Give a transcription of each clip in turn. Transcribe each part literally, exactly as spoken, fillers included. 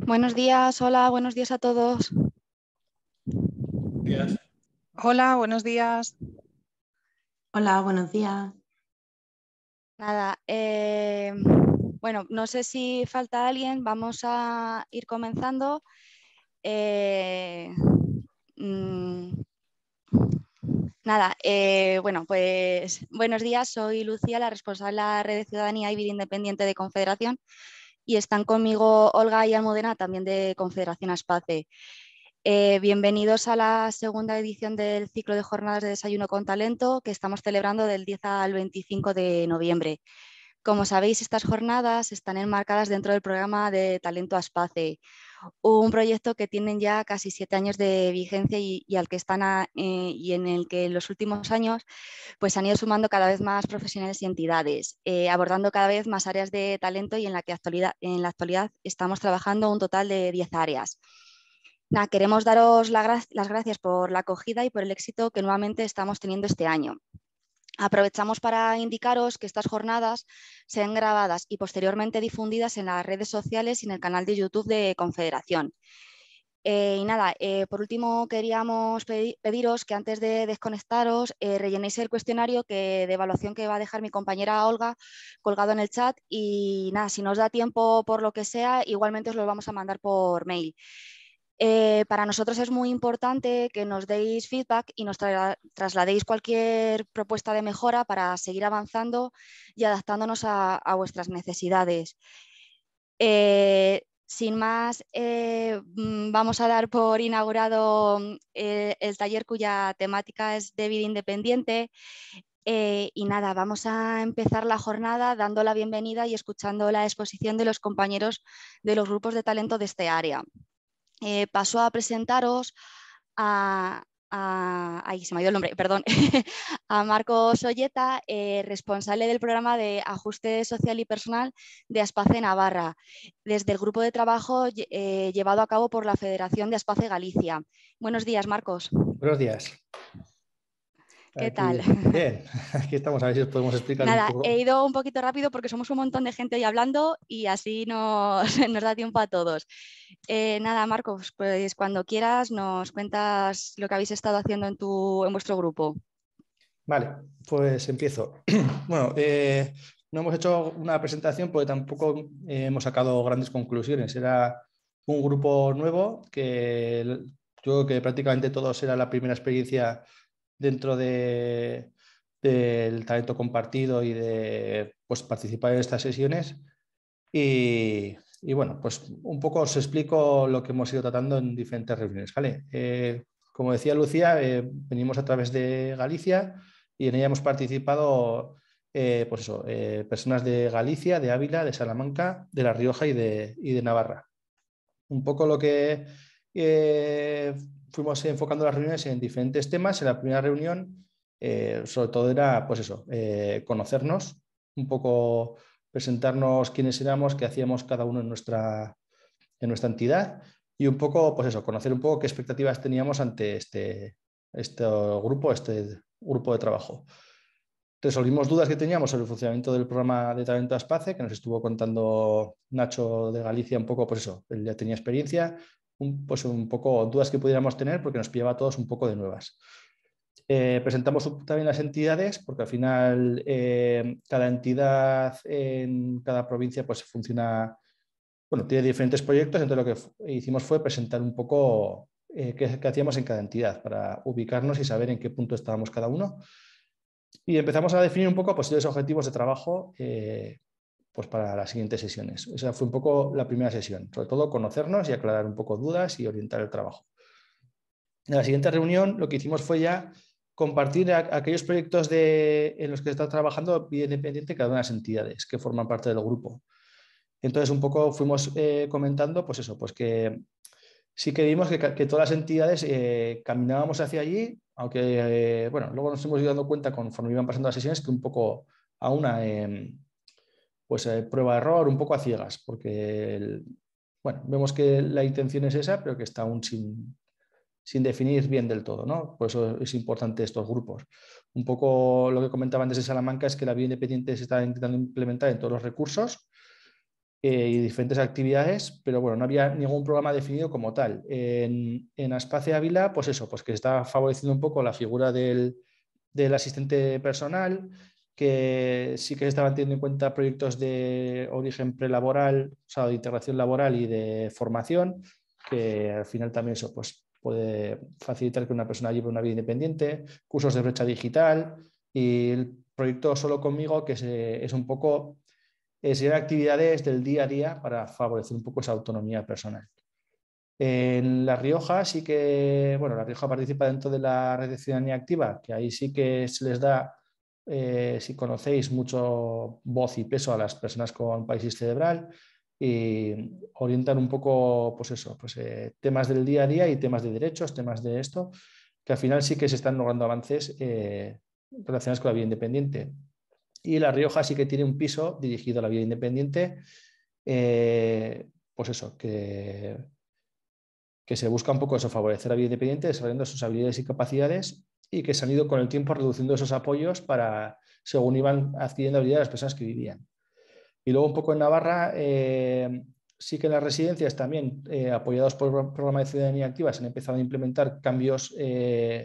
Buenos días, hola, buenos días a todos. Días. Hola, buenos días. Hola, buenos días. Nada, eh, bueno, no sé si falta alguien, vamos a ir comenzando. Eh, mm, nada, eh, bueno, pues buenos días, soy Lucía, la responsable de la Red de Ciudadanía y Vida Independiente de Confederación, y están conmigo Olga y Almudena, también de Confederación Aspace. Eh, bienvenidos a la segunda edición del ciclo de jornadas de desayuno con talento que estamos celebrando del diez al veinticinco de noviembre. Como sabéis, estas jornadas están enmarcadas dentro del programa de Talento Aspace, un proyecto que tienen ya casi siete años de vigencia y, y al que están a, eh, y en el que en los últimos años pues, han ido sumando cada vez más profesionales y entidades, eh, abordando cada vez más áreas de talento y en la que actualidad, en la actualidad estamos trabajando un total de diez áreas. Nada, queremos daros la gra las gracias por la acogida y por el éxito que nuevamente estamos teniendo este año. Aprovechamos para indicaros que estas jornadas sean grabadas y posteriormente difundidas en las redes sociales y en el canal de YouTube de Confederación. Eh, y nada, eh, por último queríamos pedi pediros que antes de desconectaros eh, rellenéis el cuestionario que, de evaluación que va a dejar mi compañera Olga colgado en el chat y nada, si no os da tiempo por lo que sea, igualmente os lo vamos a mandar por mail. Eh, para nosotros es muy importante que nos deis feedback y nos tra trasladéis cualquier propuesta de mejora para seguir avanzando y adaptándonos a, a vuestras necesidades. Eh, sin más, eh, vamos a dar por inaugurado eh, el taller cuya temática es de vida independiente. Eh, y nada, vamos a empezar la jornada dando la bienvenida y escuchando la exposición de los compañeros de los grupos de talento de este área. Eh, paso a presentaros a, a, ay, se me ha ido el nombre, perdón, a Marcos Olleta, eh, responsable del programa de ajuste social y personal de Aspace Navarra, desde el grupo de trabajo eh, llevado a cabo por la Federación de Aspace Galicia. Buenos días, Marcos. Buenos días. ¿Qué aquí, tal? Bien, aquí estamos a ver si os podemos explicar Nada, un poco. he ido un poquito rápido porque somos un montón de gente hoy hablando y así nos, nos da tiempo a todos. Eh, nada, Marcos, pues cuando quieras nos cuentas lo que habéis estado haciendo en, tu, en vuestro grupo. Vale, pues empiezo. Bueno, eh, no hemos hecho una presentación porque tampoco eh, hemos sacado grandes conclusiones. Era un grupo nuevo que yo creo que prácticamente todos era la primera experiencia dentro de, del talento compartido y de pues, participar en estas sesiones. Y, y, bueno, pues un poco os explico lo que hemos ido tratando en diferentes reuniones. ¿Vale? Eh, como decía Lucía, eh, venimos a través de Galicia y en ella hemos participado eh, pues eso, eh, personas de Galicia, de Ávila, de Salamanca, de La Rioja y de, y de Navarra. Un poco lo que eh, fuimos enfocando las reuniones en diferentes temas. En la primera reunión, eh, sobre todo era pues eso, eh, conocernos, un poco presentarnos quiénes éramos, qué hacíamos cada uno en nuestra, en nuestra entidad y un poco, pues eso, conocer un poco qué expectativas teníamos ante este, este grupo, este grupo de trabajo. Resolvimos dudas que teníamos sobre el funcionamiento del programa de Talento Aspace, que nos estuvo contando Nacho de Galicia un poco, pues eso, él ya tenía experiencia, un, pues un poco dudas que pudiéramos tener porque nos pillaba a todos un poco de nuevas. Eh, presentamos también las entidades, porque al final eh, cada entidad en cada provincia pues funciona, bueno, tiene diferentes proyectos, entonces lo que hicimos fue presentar un poco eh, qué, qué hacíamos en cada entidad para ubicarnos y saber en qué punto estábamos cada uno. Y empezamos a definir un poco posibles objetivos de trabajo eh, pues para las siguientes sesiones. Esa fue un poco la primera sesión, sobre todo conocernos y aclarar un poco dudas y orientar el trabajo. En la siguiente reunión lo que hicimos fue ya compartir a, aquellos proyectos de, en los que está trabajando vida independiente cada una de las entidades que forman parte del grupo. Entonces un poco fuimos eh, comentando pues eso, pues que sí que vimos que, que todas las entidades eh, caminábamos hacia allí, aunque, eh, bueno, luego nos hemos ido dando cuenta conforme iban pasando las sesiones que un poco a una, eh, pues eh, prueba-error, un poco a ciegas, porque, el, bueno, vemos que la intención es esa, pero que está aún sin, sin definir bien del todo, ¿no? Por eso es importante estos grupos. Un poco lo que comentaban desde Salamanca es que la vida independiente se está intentando implementar en todos los recursos, eh, y diferentes actividades, pero bueno, no había ningún programa definido como tal. En, en Aspace Ávila, pues eso, pues que está favoreciendo un poco la figura del, del asistente personal, que sí que se estaban teniendo en cuenta proyectos de origen prelaboral, o sea, de integración laboral y de formación, que al final también eso pues, puede facilitar que una persona lleve una vida independiente, cursos de brecha digital y el proyecto Solo Conmigo, que es, es un poco eh, serían actividades del día a día para favorecer un poco esa autonomía personal. En La Rioja sí que, bueno, La Rioja participa dentro de la red de ciudadanía activa, que ahí sí que se les da, eh, si conocéis, mucho voz y peso a las personas con parálisis cerebral y orientan un poco, pues eso, pues, eh, temas del día a día y temas de derechos, temas de esto, que al final sí que se están logrando avances eh, relacionados con la vida independiente. Y La Rioja sí que tiene un piso dirigido a la vida independiente, eh, pues eso, que que se busca un poco eso, favorecer a la vida independiente, desarrollando sus habilidades y capacidades y que se han ido con el tiempo reduciendo esos apoyos para, según iban adquiriendo habilidades las personas que vivían. Y luego un poco en Navarra, eh, sí que en las residencias también, eh, apoyados por el programa de ciudadanía activa, se han empezado a implementar cambios eh,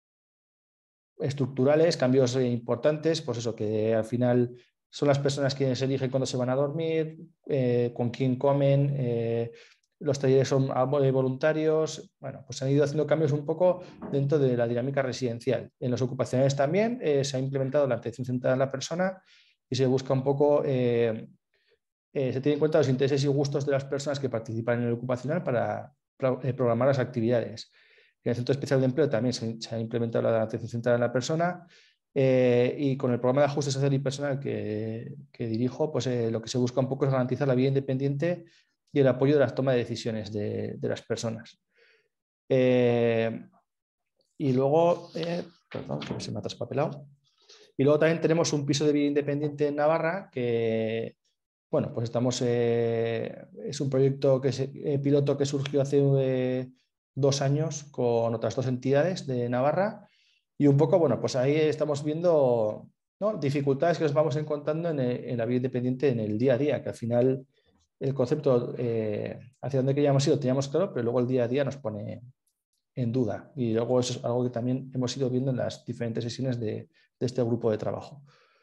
estructurales, cambios eh, importantes, pues eso, que al final son las personas quienes eligen cuándo se van a dormir, eh, con quién comen, eh, los talleres son voluntarios, bueno, pues se han ido haciendo cambios un poco dentro de la dinámica residencial. En los ocupacionales también eh, se ha implementado la atención centrada en la persona y se busca un poco, eh, eh, se tiene en cuenta los intereses y gustos de las personas que participan en el ocupacional para, para eh, programar las actividades. En el Centro Especial de Empleo también se, se ha implementado la atención centrada en la persona eh, y con el programa de ajuste social y personal que, que dirijo, pues eh, lo que se busca un poco es garantizar la vida independiente y el apoyo de las tomas de decisiones de, de las personas. Eh, y luego, eh, perdón, que se me ha traspapelado. Y luego también tenemos un piso de vida independiente en Navarra que, bueno, pues estamos, eh, es un proyecto que se, eh, piloto que surgió hace eh, dos años con otras dos entidades de Navarra y un poco, bueno, pues ahí estamos viendo, ¿no?, dificultades que nos vamos encontrando en, el, en la vida independiente en el día a día, que al final el concepto eh, hacia dónde queríamos ir lo teníamos claro, pero luego el día a día nos pone en duda. Y luego eso es algo que también hemos ido viendo en las diferentes sesiones de, de este grupo de trabajo.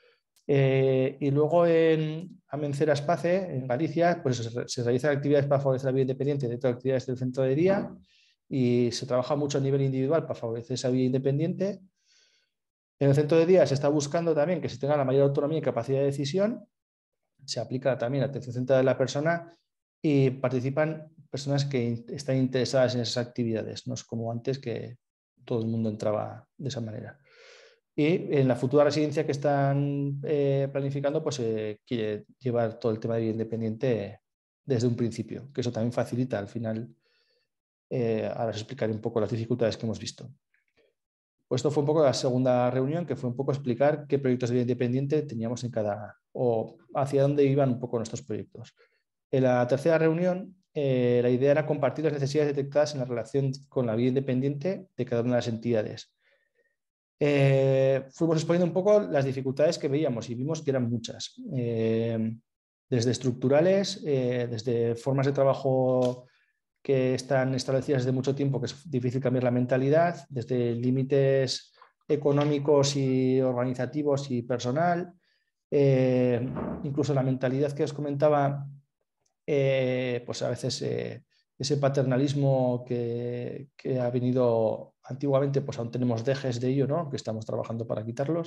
Eh, y luego en Amencer Aspace, en Galicia, pues se, se realizan actividades para favorecer la vida independiente dentro de actividades del centro de día y se trabaja mucho a nivel individual para favorecer esa vida independiente. En el centro de día se está buscando también que se tenga la mayor autonomía y capacidad de decisión. Se aplica también la atención centrada en la persona y participan personas que están interesadas en esas actividades, no es como antes que todo el mundo entraba de esa manera. Y en la futura residencia que están eh, planificando, pues eh, quiere llevar todo el tema de vida independiente desde un principio, que eso también facilita al final. Eh, ahora os explicaré un poco las dificultades que hemos visto. Pues esto fue un poco la segunda reunión, que fue un poco explicar qué proyectos de vida independiente teníamos en cada, o hacia dónde iban un poco nuestros proyectos. En la tercera reunión, eh, la idea era compartir las necesidades detectadas en la relación con la vida independiente de cada una de las entidades. Eh, fuimos exponiendo un poco las dificultades que veíamos y vimos que eran muchas, eh, desde estructurales, eh, desde formas de trabajo que están establecidas desde mucho tiempo, que es difícil cambiar la mentalidad, desde límites económicos y organizativos y personal, eh, incluso la mentalidad que os comentaba, eh, pues a veces eh, ese paternalismo que, que ha venido antiguamente, pues aún tenemos dejes de ello, ¿no?, que estamos trabajando para quitarlos.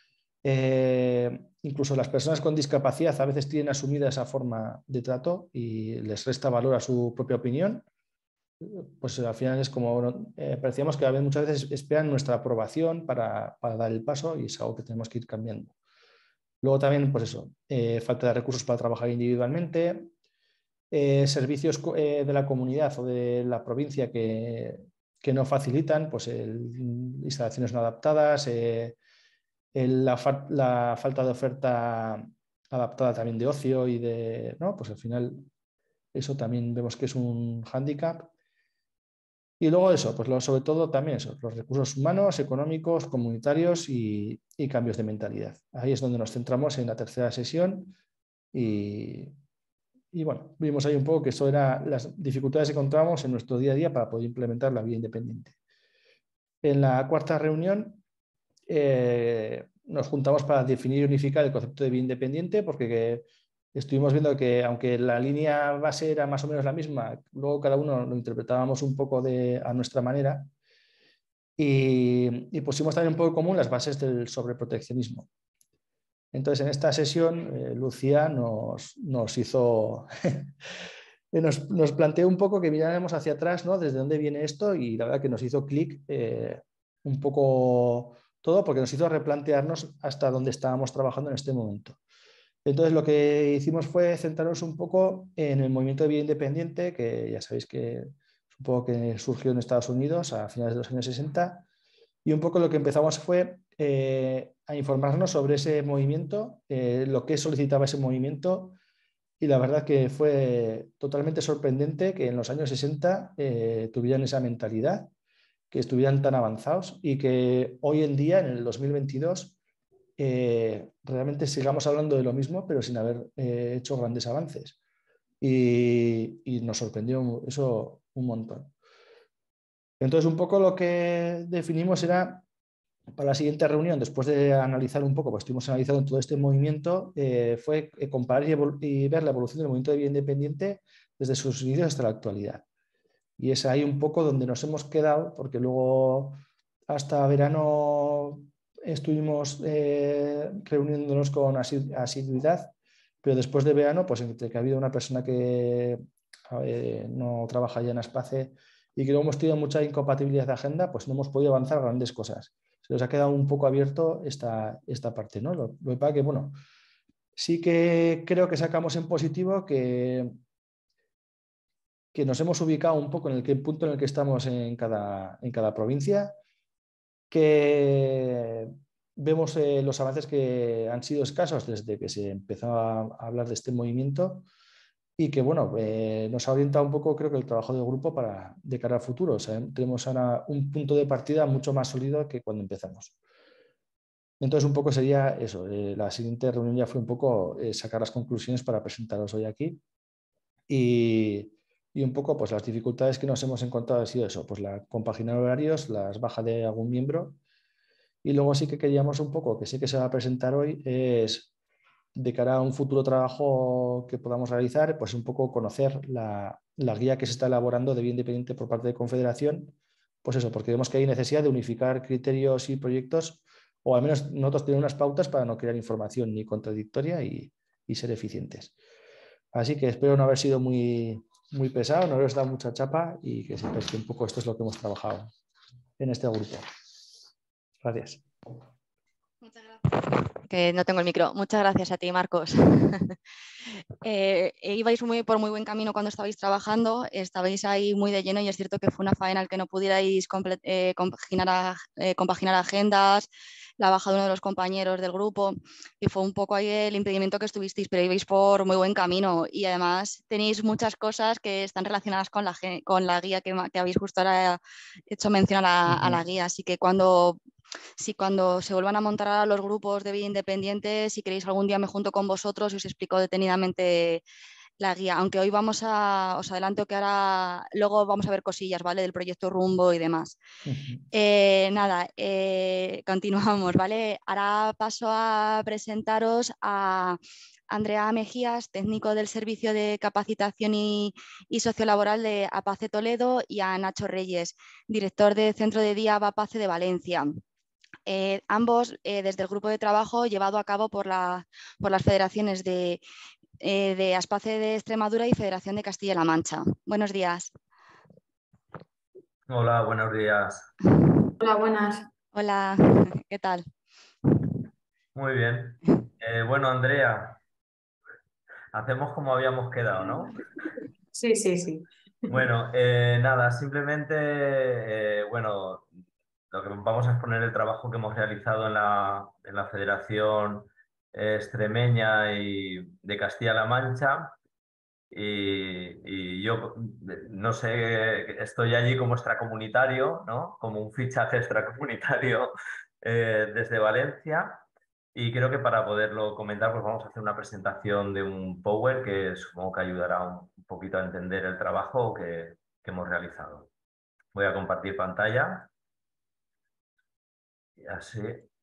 Eh, incluso las personas con discapacidad a veces tienen asumida esa forma de trato y les resta valor a su propia opinión. Pues al final es como, eh, parecíamos que a veces, muchas veces esperan nuestra aprobación para, para dar el paso y es algo que tenemos que ir cambiando. Luego también, pues eso, eh, falta de recursos para trabajar individualmente, eh, servicios eh, de la comunidad o de la provincia que, que no facilitan, pues el, instalaciones no adaptadas, eh, el, la, fa la falta de oferta adaptada también de ocio y de, ¿no?, pues al final eso también vemos que es un hándicap. Y luego eso, pues lo, sobre todo también eso, los recursos humanos, económicos, comunitarios y, y cambios de mentalidad. Ahí es donde nos centramos en la tercera sesión y, y bueno, vimos ahí un poco que eso era las dificultades que encontrábamos en nuestro día a día para poder implementar la vía independiente. En la cuarta reunión eh, nos juntamos para definir y unificar el concepto de vía independiente, porque que estuvimos viendo que aunque la línea base era más o menos la misma, luego cada uno lo interpretábamos un poco de, a nuestra manera, y, y pusimos también un poco en común las bases del sobreproteccionismo. Entonces, en esta sesión, eh, Lucía nos, nos hizo, nos, nos planteó un poco que miráramos hacia atrás, ¿no? Desde dónde viene esto, y la verdad que nos hizo clic eh, un poco todo, porque nos hizo replantearnos hasta dónde estábamos trabajando en este momento. Entonces, lo que hicimos fue centrarnos un poco en el movimiento de vía independiente, que ya sabéis que es un poco que surgió en Estados Unidos a finales de los años sesenta, y un poco lo que empezamos fue eh, a informarnos sobre ese movimiento, eh, lo que solicitaba ese movimiento, y la verdad que fue totalmente sorprendente que en los años sesenta eh, tuvieran esa mentalidad, que estuvieran tan avanzados y que hoy en día, en el dos mil veintidós, eh, realmente sigamos hablando de lo mismo, pero sin haber eh, hecho grandes avances. Y, y nos sorprendió eso un montón. Entonces, un poco lo que definimos era, para la siguiente reunión, después de analizar un poco, pues estuvimos analizando todo este movimiento, eh, fue comparar y, y ver la evolución del movimiento de vía independiente desde sus inicios hasta la actualidad. Y es ahí un poco donde nos hemos quedado, porque luego hasta verano estuvimos eh, reuniéndonos con asiduidad, pero después de verano, pues entre que ha habido una persona que eh, no trabaja ya en Aspace y que luego hemos tenido mucha incompatibilidad de agenda, pues no hemos podido avanzar grandes cosas. Se nos ha quedado un poco abierto esta, esta parte, ¿no? Lo, lo que pasa que, bueno, sí que creo que sacamos en positivo que, que nos hemos ubicado un poco en el punto en el que estamos en cada, en cada provincia, que vemos eh, los avances que han sido escasos desde que se empezó a hablar de este movimiento, y que bueno, eh, nos ha orientado un poco, creo que el trabajo del grupo para, de cara al futuro. O sea, tenemos ahora un punto de partida mucho más sólido que cuando empezamos. Entonces, un poco sería eso. Eh, la siguiente reunión ya fue un poco eh, sacar las conclusiones para presentaros hoy aquí. Y, y un poco, pues las dificultades que nos hemos encontrado ha sido eso, pues la compaginar horarios, las bajas de algún miembro. Y luego sí que queríamos un poco, que sí que se va a presentar hoy, es de cara a un futuro trabajo que podamos realizar, pues un poco conocer la, la guía que se está elaborando de vía independiente por parte de Confederación, pues eso, porque vemos que hay necesidad de unificar criterios y proyectos, o al menos nosotros tener unas pautas para no crear información ni contradictoria y, y ser eficientes. Así que espero no haber sido muy, muy pesado, no haberos dado mucha chapa, y que sepáis que un poco esto es lo que hemos trabajado en este grupo. Gracias. Muchas gracias. Que no tengo el micro. Muchas gracias a ti, Marcos. eh, ibais muy, por muy buen camino cuando estabais trabajando, estabais ahí muy de lleno, y es cierto que fue una faena el que no pudierais eh, compaginar, a, eh, compaginar agendas, la baja de uno de los compañeros del grupo, y fue un poco ahí el impedimento que estuvisteis, pero ibais por muy buen camino, y además tenéis muchas cosas que están relacionadas con la, con la guía que, que habéis justo ahora hecho mención a la, uh-huh. a la guía, así que cuando... Si cuando se vuelvan a montar a los grupos de vía independiente, si queréis algún día me junto con vosotros y os explico detenidamente la guía, aunque hoy vamos a, os adelanto que ahora, luego vamos a ver cosillas, ¿vale? Del proyecto Rumbo y demás. Uh-huh. eh, nada, eh, continuamos, ¿vale? Ahora paso a presentaros a Andrea Mejías, técnico del Servicio de Capacitación y, y Sociolaboral de APACE Toledo, y a Nacho Reyes, director del Centro de Día APACE de Valencia. Eh, ambos eh, desde el grupo de trabajo llevado a cabo por, la, por las federaciones de, eh, de Aspace de Extremadura y Federación de Castilla-La Mancha. Buenos días. Hola, buenos días. Hola, buenas. Hola, ¿qué tal? Muy bien. Eh, bueno, Andrea, hacemos como habíamos quedado, ¿no? Sí, sí, sí. Bueno, eh, nada, simplemente, eh, bueno, lo que vamos a exponer el trabajo que hemos realizado en la, en la Federación Extremeña y de Castilla-La Mancha. Y, y yo, no sé, estoy allí como extracomunitario, ¿no? Como un fichaje extracomunitario eh, desde Valencia. Y creo que para poderlo comentar, pues vamos a hacer una presentación de un Power que supongo que ayudará un, un poquito a entender el trabajo que, que hemos realizado. Voy a compartir pantalla. Y así.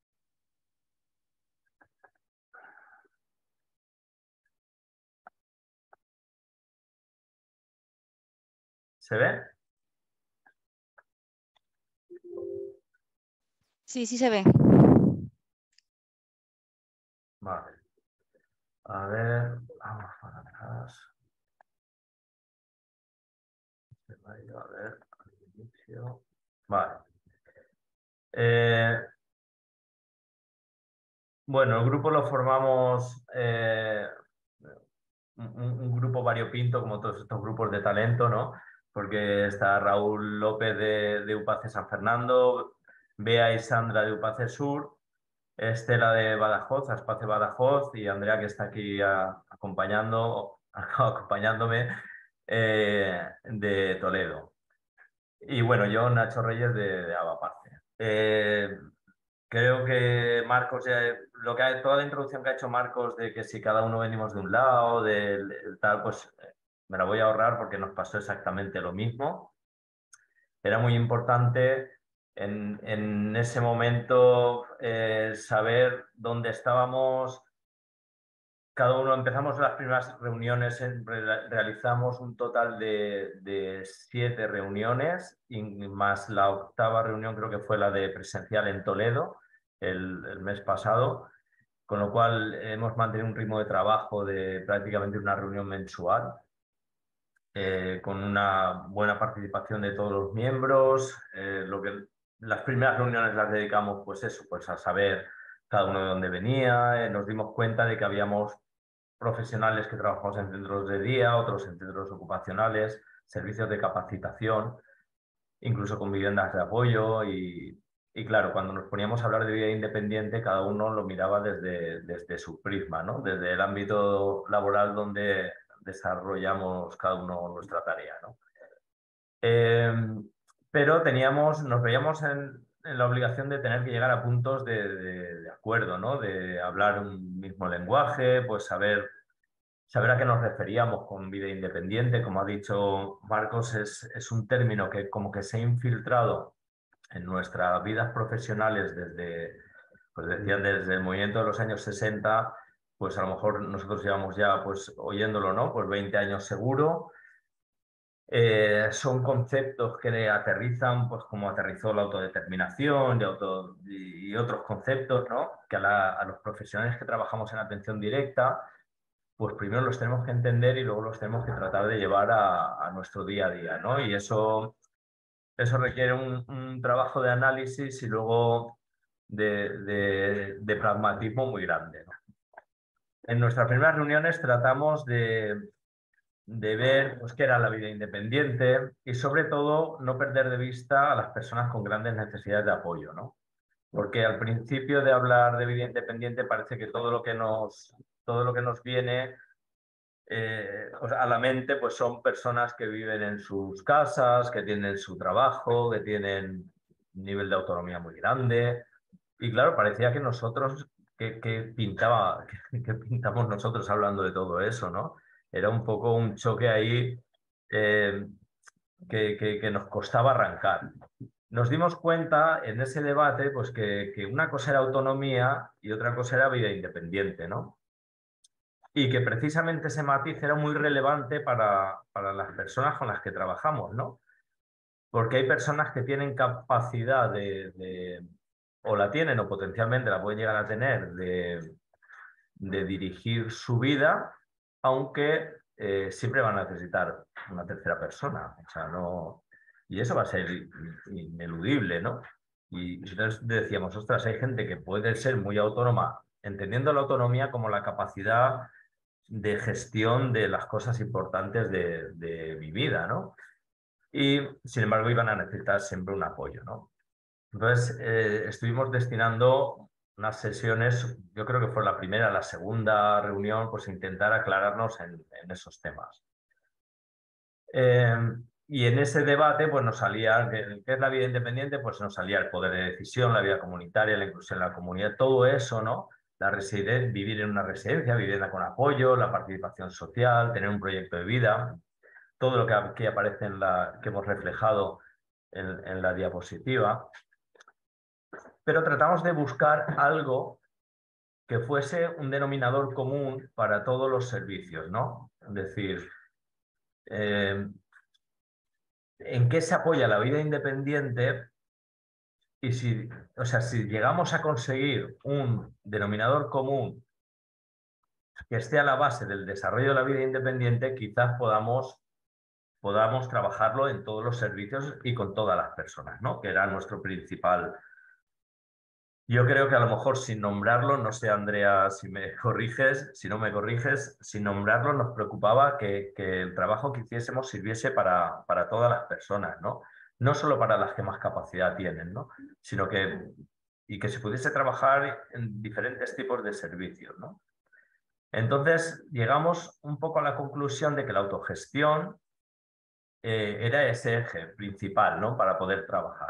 ¿Se ve? Sí, sí se ve. Vale. A ver, vamos para atrás. Se me ha ido a ver al inicio. Vale. Eh, bueno, el grupo lo formamos eh, un, un grupo variopinto, como todos estos grupos de talento, ¿no? Porque está Raúl López de, de UPACE San Fernando, Bea y Sandra de UPACE Sur, Estela de Badajoz, Aspace Badajoz, y Andrea, que está aquí a, acompañando, acompañándome, eh, de Toledo. Y bueno, yo, Nacho Reyes, de, de Avaparce. Eh, creo que Marcos, ya, lo que ha, toda la introducción que ha hecho Marcos de que si cada uno venimos de un lado, del del tal, pues eh, me la voy a ahorrar porque nos pasó exactamente lo mismo. Era muy importante en, en ese momento eh, saber dónde estábamos. Cada uno empezamos las primeras reuniones, en- re- realizamos un total de, de siete reuniones, y más la octava reunión creo que fue la de presencial en Toledo el, el mes pasado, con lo cual hemos mantenido un ritmo de trabajo de prácticamente una reunión mensual, eh, con una buena participación de todos los miembros. Eh, lo que, las primeras reuniones las dedicamos pues eso, pues a saber cada uno de dónde venía. Eh, nos dimos cuenta de que habíamos profesionales que trabajamos en centros de día, otros en centros ocupacionales, servicios de capacitación, incluso con viviendas de apoyo. Y, y claro, cuando nos poníamos a hablar de vida independiente, cada uno lo miraba desde, desde su prisma, ¿no? Desde el ámbito laboral donde desarrollamos cada uno nuestra tarea, ¿no? Eh, pero teníamos, nos veíamos en, en la obligación de tener que llegar a puntos de, de, de acuerdo, ¿no? De hablar un mismo lenguaje, pues saber saber a qué nos referíamos con vida independiente. Como ha dicho Marcos, es, es un término que como que se ha infiltrado en nuestras vidas profesionales desde, pues decían, desde el movimiento de los años sesenta, pues a lo mejor nosotros llevamos ya pues oyéndolo, ¿no? Pues veinte años seguro. Eh, son conceptos que aterrizan, pues como aterrizó la autodeterminación y, auto, y, y otros conceptos, ¿no? Que a, la, a los profesionales que trabajamos en atención directa, pues primero los tenemos que entender y luego los tenemos que tratar de llevar a, a nuestro día a día, ¿no? Y eso, eso requiere un, un trabajo de análisis y luego de, de, de pragmatismo muy grande, ¿no? En nuestras primeras reuniones tratamos de, de ver pues, qué era la vida independiente y sobre todo no perder de vista a las personas con grandes necesidades de apoyo, ¿no? Porque al principio de hablar de vida independiente parece que todo lo que nos, todo lo que nos viene eh, o sea, a la mente, pues son personas que viven en sus casas, que tienen su trabajo, que tienen un nivel de autonomía muy grande. Y claro, parecía que nosotros, que, que pintaba, que, que pintamos nosotros hablando de todo eso, ¿no? Era un poco un choque ahí eh, que, que, que nos costaba arrancar. Nos dimos cuenta en ese debate, pues que, que una cosa era autonomía y otra cosa era vida independiente, ¿no? Y que precisamente ese matiz era muy relevante para, para las personas con las que trabajamos, ¿no? Porque hay personas que tienen capacidad de, de o la tienen o potencialmente la pueden llegar a tener, de, de dirigir su vida, aunque eh, siempre van a necesitar una tercera persona. O sea, no, y eso va a ser ineludible, ¿no? Y entonces decíamos, ostras, hay gente que puede ser muy autónoma, entendiendo la autonomía como la capacidad de gestión de las cosas importantes de, de mi vida, ¿no? Y sin embargo iban a necesitar siempre un apoyo, ¿no? Entonces eh, estuvimos destinando unas sesiones, yo creo que fue la primera, la segunda reunión, pues intentar aclararnos en, en esos temas. Eh, y en ese debate, pues nos salía, ¿qué es la vida independiente? Pues nos salía el poder de decisión, la vida comunitaria, la inclusión en la comunidad, todo eso, ¿no? la residen- vivir en una residencia, vivienda con apoyo, la participación social, tener un proyecto de vida, todo lo que aquí aparece en la, que hemos reflejado en, en la diapositiva. Pero tratamos de buscar algo que fuese un denominador común para todos los servicios, ¿no? Es decir, eh, ¿en qué se apoya la vida independiente? Y si, o sea, si llegamos a conseguir un denominador común que esté a la base del desarrollo de la vida independiente, quizás podamos, podamos trabajarlo en todos los servicios y con todas las personas, ¿no? Que era nuestro principal. Yo creo que a lo mejor sin nombrarlo, no sé, Andrea, si me corriges, si no me corriges, sin nombrarlo nos preocupaba que, que el trabajo que hiciésemos sirviese para, para todas las personas, ¿no? No solo para las que más capacidad tienen, ¿no? Sino que, y que se pudiese trabajar en diferentes tipos de servicios, ¿no? Entonces, llegamos un poco a la conclusión de que la autogestión eh, era ese eje principal, ¿no? Para poder trabajar.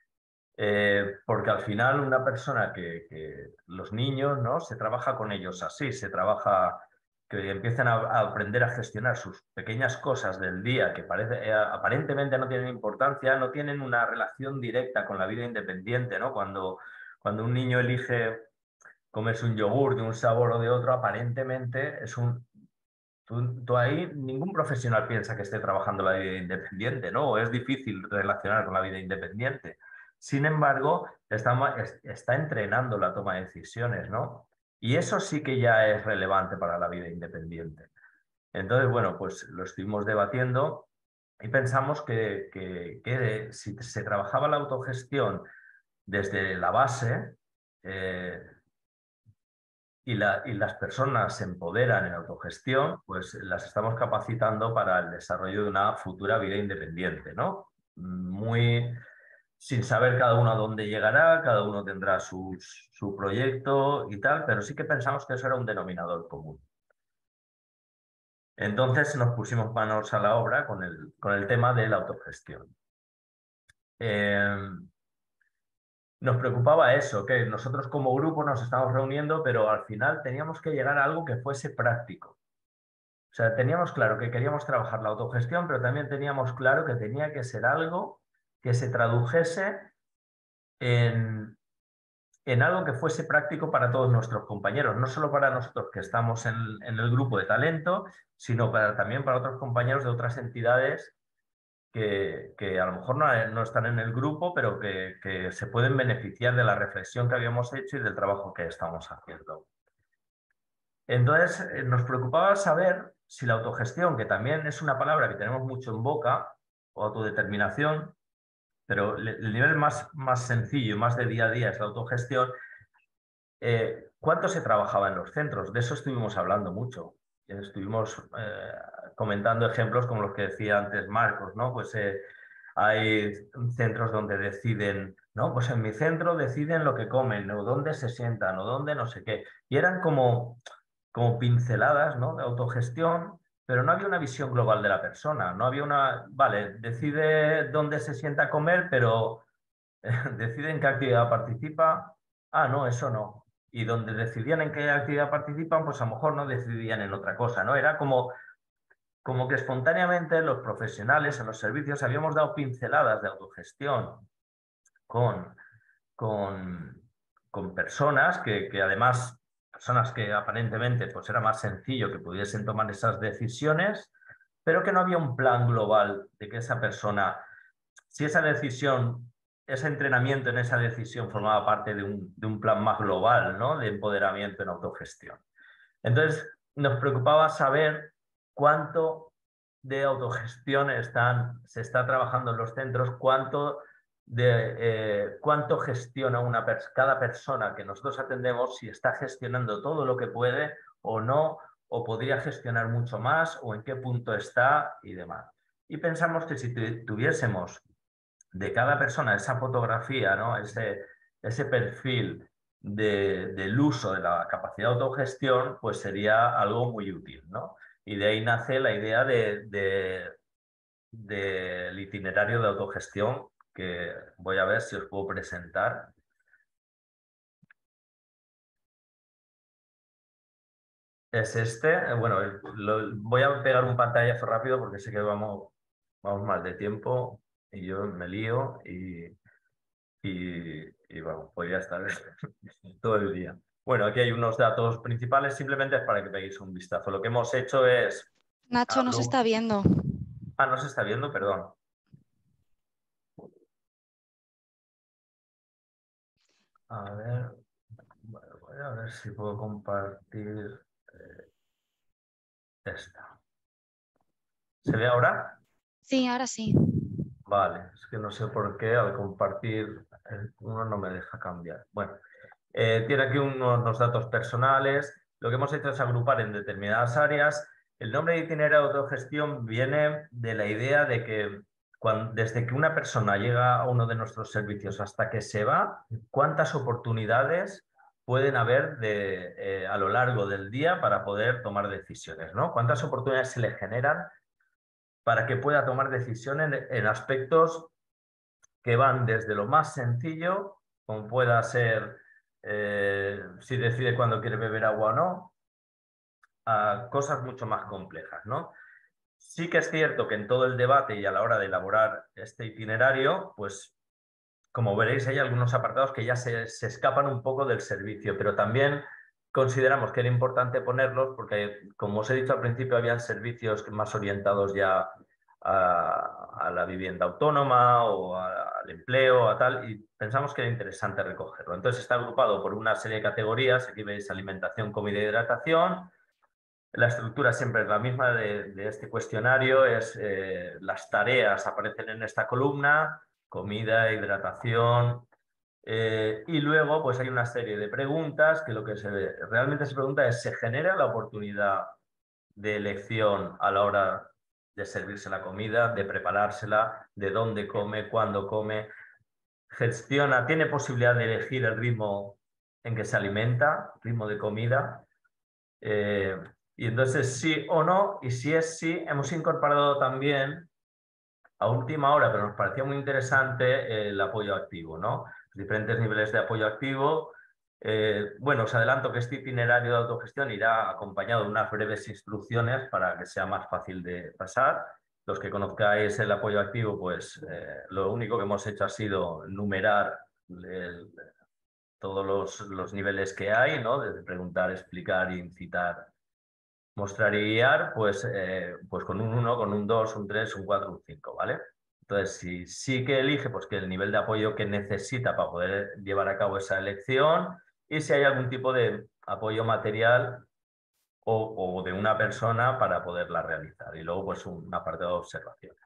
Eh, porque al final una persona que, que los niños, ¿no? Se trabaja con ellos así, se trabaja que empiezan a, a aprender a gestionar sus pequeñas cosas del día que parece, eh, aparentemente no tienen importancia, no tienen una relación directa con la vida independiente, ¿no? Cuando, cuando un niño elige comerse un yogur de un sabor o de otro, aparentemente es un... Tú, tú ahí ningún profesional piensa que esté trabajando la vida independiente, ¿no? O es difícil relacionar con la vida independiente. Sin embargo, está, ma- es- está entrenando la toma de decisiones, ¿no? Y eso sí que ya es relevante para la vida independiente. Entonces, bueno, pues lo estuvimos debatiendo y pensamos que, que- que si se trabajaba la autogestión desde la base, eh, y, la, y las personas se empoderan en autogestión, pues las estamos capacitando para el desarrollo de una futura vida independiente, ¿no? Muy sin saber cada uno a dónde llegará, cada uno tendrá sus, su proyecto y tal, pero sí que pensamos que eso era un denominador común. Entonces nos pusimos manos a la obra con el, con el tema de la autogestión. Eh, Nos preocupaba eso, que nosotros como grupo nos estábamos reuniendo, pero al final teníamos que llegar a algo que fuese práctico. O sea, teníamos claro que queríamos trabajar la autogestión, pero también teníamos claro que tenía que ser algo que se tradujese en, en algo que fuese práctico para todos nuestros compañeros, no solo para nosotros que estamos en, en el grupo de talento, sino para, también para otros compañeros de otras entidades que, que a lo mejor no, no están en el grupo, pero que, que se pueden beneficiar de la reflexión que habíamos hecho y del trabajo que estamos haciendo. Entonces, eh, nos preocupaba saber si la autogestión, que también es una palabra que tenemos mucho en boca, o autodeterminación, pero le- el nivel más, más sencillo, más de día a día es la autogestión, eh, ¿cuánto se trabajaba en los centros? De eso estuvimos hablando mucho. Estuvimos eh, comentando ejemplos como los que decía antes Marcos, ¿no? Pues eh, hay centros donde deciden, ¿no? Pues en mi centro deciden lo que comen, o dónde se sientan, o dónde no sé qué. Y eran como como pinceladas, ¿no? De autogestión, pero no había una visión global de la persona. No había una, vale, decide dónde se sienta a comer, pero eh, decide en qué actividad participa. Ah, no, eso no. Y donde decidían en qué actividad participan, pues a lo mejor no decidían en otra cosa, ¿no? Era como, como que espontáneamente los profesionales en los servicios habíamos dado pinceladas de autogestión con, con, con personas que, que además, personas que aparentemente pues era más sencillo que pudiesen tomar esas decisiones, pero que no había un plan global de que esa persona, si esa decisión, ese entrenamiento en esa decisión formaba parte de un, de un plan más global, ¿no? De empoderamiento en autogestión. Entonces, nos preocupaba saber cuánto de autogestión están, se está trabajando en los centros, cuánto, de, eh, cuánto gestiona una pers cada persona que nosotros atendemos, si está gestionando todo lo que puede o no, o podría gestionar mucho más, o en qué punto está y demás. Y pensamos que si tuviésemos de cada persona esa fotografía, ¿no? ese, ese perfil de, del uso de la capacidad de autogestión, pues sería algo muy útil, ¿no? Y de ahí nace la idea de, de, del itinerario de autogestión que voy a ver si os puedo presentar. es este. Bueno, lo, voy a pegar un pantallazo rápido porque sé que vamos, vamos mal de tiempo y yo me lío y, y, y bueno, podría estar todo el día. Bueno, aquí hay unos datos principales, simplemente es para que peguéis un vistazo. Lo que hemos hecho es... Nacho no se está viendo. Ah, no se está viendo, perdón. A ver, bueno, voy a ver si puedo compartir eh, esta. ¿Se ve ahora? Sí, ahora sí. Vale, es que no sé por qué al compartir eh, uno no me deja cambiar. Bueno, eh, tiene aquí unos, unos datos personales. Lo que hemos hecho es agrupar en determinadas áreas. El nombre de itinerario de autogestión viene de la idea de que cuando, desde que una persona llega a uno de nuestros servicios hasta que se va, cuántas oportunidades pueden haber de, eh, a lo largo del día para poder tomar decisiones, ¿no? ¿Cuántas oportunidades se le generan para que pueda tomar decisiones en, en aspectos que van desde lo más sencillo, como pueda ser eh, si decide cuándo quiere beber agua o no, a cosas mucho más complejas, ¿no? Sí que es cierto que en todo el debate y a la hora de elaborar este itinerario, pues como veréis hay algunos apartados que ya se, se escapan un poco del servicio, pero también consideramos que era importante ponerlos porque, como os he dicho al principio, habían servicios más orientados ya a, a la vivienda autónoma o a, al empleo, a tal, y pensamos que era interesante recogerlo. Entonces está agrupado por una serie de categorías. Aquí veis alimentación, comida y hidratación. La estructura siempre es la misma de, de este cuestionario, es eh, las tareas aparecen en esta columna, comida, hidratación, eh, y luego pues hay una serie de preguntas que lo que se ve, realmente se pregunta es, ¿se genera la oportunidad de elección a la hora de servirse la comida, de preparársela, de dónde come, cuándo come? Gestiona, tiene posibilidad de elegir el ritmo en que se alimenta, ritmo de comida. Eh, y entonces sí o no, y si es sí, hemos incorporado también a última hora, pero nos parecía muy interesante el apoyo activo, ¿no? Los diferentes niveles de apoyo activo. Eh, bueno, os adelanto que este itinerario de autogestión irá acompañado de unas breves instrucciones para que sea más fácil de pasar. Los que conozcáis el apoyo activo, pues eh, lo único que hemos hecho ha sido numerar el, todos los, los niveles que hay, ¿no? Desde preguntar, explicar, incitar, mostrar y guiar, pues, eh, pues con un uno, con un dos, un tres, un cuatro, un cinco, ¿vale? Entonces, si sí que elige, pues que el nivel de apoyo que necesita para poder llevar a cabo esa elección, y si hay algún tipo de apoyo material o, o de una persona para poderla realizar. Y luego, pues un apartado de observaciones.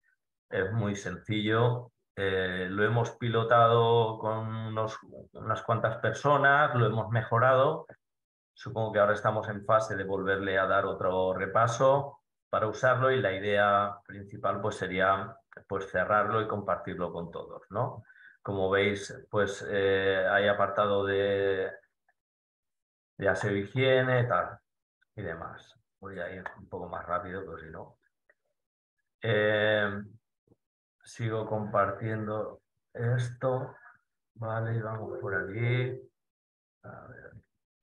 Es muy sencillo. Eh, lo hemos pilotado con unos, unas cuantas personas, lo hemos mejorado. Supongo que ahora estamos en fase de volverle a dar otro repaso para usarlo, y la idea principal pues sería pues cerrarlo y compartirlo con todos, ¿no? Como veis, pues eh, hay apartado de, de aseo e higiene, tal, y demás. Voy a ir un poco más rápido, pues si no. Eh, sigo compartiendo esto, vale, y vamos por aquí. A ver.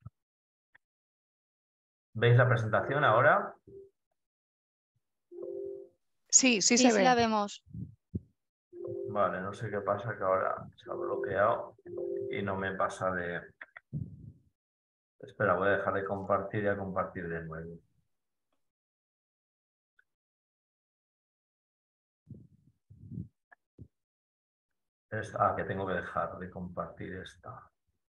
¿Veis la presentación ahora? Sí, sí, Sí, se sí ve. la vemos. Vale, no sé qué pasa, que ahora se ha bloqueado y no me pasa de... Espera, voy a dejar de compartir y a compartir de nuevo. Esta... Ah, que tengo que dejar de compartir esta.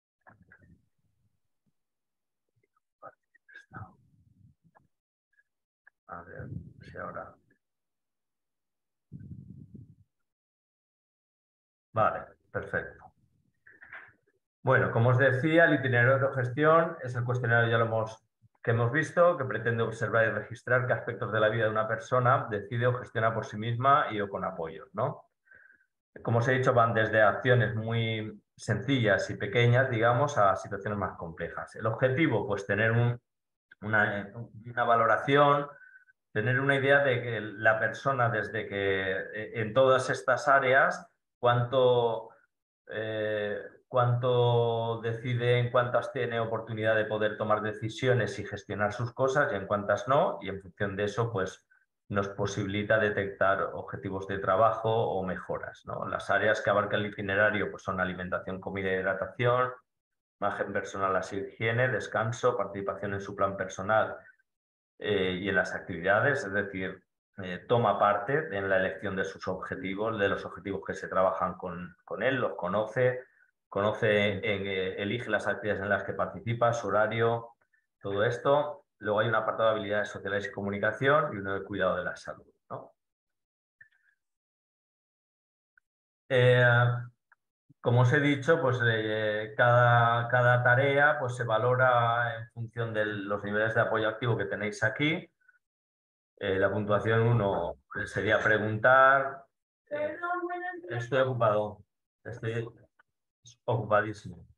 esta. A ver si ahora... Vale, perfecto. Bueno, como os decía, el itinerario de autogestión es el cuestionario ya lo hemos, que hemos visto, que pretende observar y registrar qué aspectos de la vida de una persona decide o gestiona por sí misma y o con apoyos, ¿no? Como os he dicho, van desde acciones muy sencillas y pequeñas, digamos, a situaciones más complejas. El objetivo, pues tener un, una, una valoración, tener una idea de que la persona, desde que en todas estas áreas, cuánto... Eh, cuánto decide, en cuántas tiene oportunidad de poder tomar decisiones y gestionar sus cosas y en cuántas no, y en función de eso, pues nos posibilita detectar objetivos de trabajo o mejoras, ¿no? Las áreas que abarca el itinerario pues son alimentación, comida y hidratación, imagen personal, así higiene, descanso, participación en su plan personal eh, y en las actividades, es decir, eh, toma parte en la elección de sus objetivos, de los objetivos que se trabajan con, con él, los conoce, conoce, en, eh, elige las actividades en las que participa, su horario, todo esto. Luego hay un apartado de habilidades sociales y comunicación y uno de cuidado de la salud, ¿no? Eh, como os he dicho, pues eh, cada, cada tarea pues, se valora en función de los niveles de apoyo activo que tenéis aquí. Eh, la puntuación uno sería preguntar. Eh, estoy ocupado. Estoy ocupadísimo.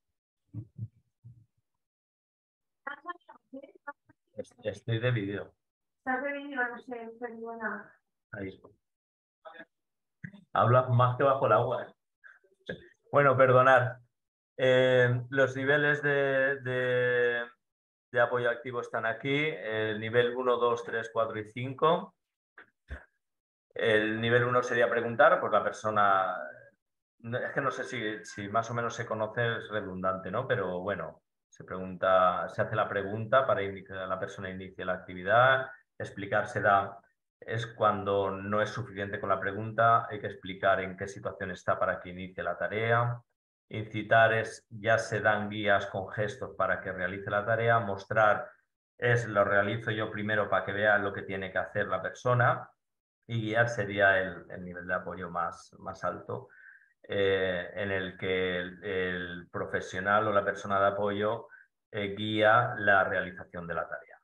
Estoy de vídeo. ¿Estás de vídeo? No sé, perdona. Ahí. Hablas más que bajo el agua. ¿eh? Bueno, perdonad. Eh, los niveles de, de, de apoyo activo están aquí. El nivel uno, dos, tres, cuatro y cinco. El nivel uno sería preguntar, pues la persona... Es que no sé si, si más o menos se conoce, es redundante, ¿no? Pero bueno, se pregunta, se hace la pregunta para que la persona inicie la actividad. Explicar se da, es cuando no es suficiente con la pregunta, hay que explicar en qué situación está para que inicie la tarea. Incitar es, ya se dan guías con gestos para que realice la tarea. Mostrar es, lo realizo yo primero para que vea lo que tiene que hacer la persona. Y guiar sería el, el nivel de apoyo más, más alto. Eh, en el que el, el profesional o la persona de apoyo eh, guía la realización de la tarea.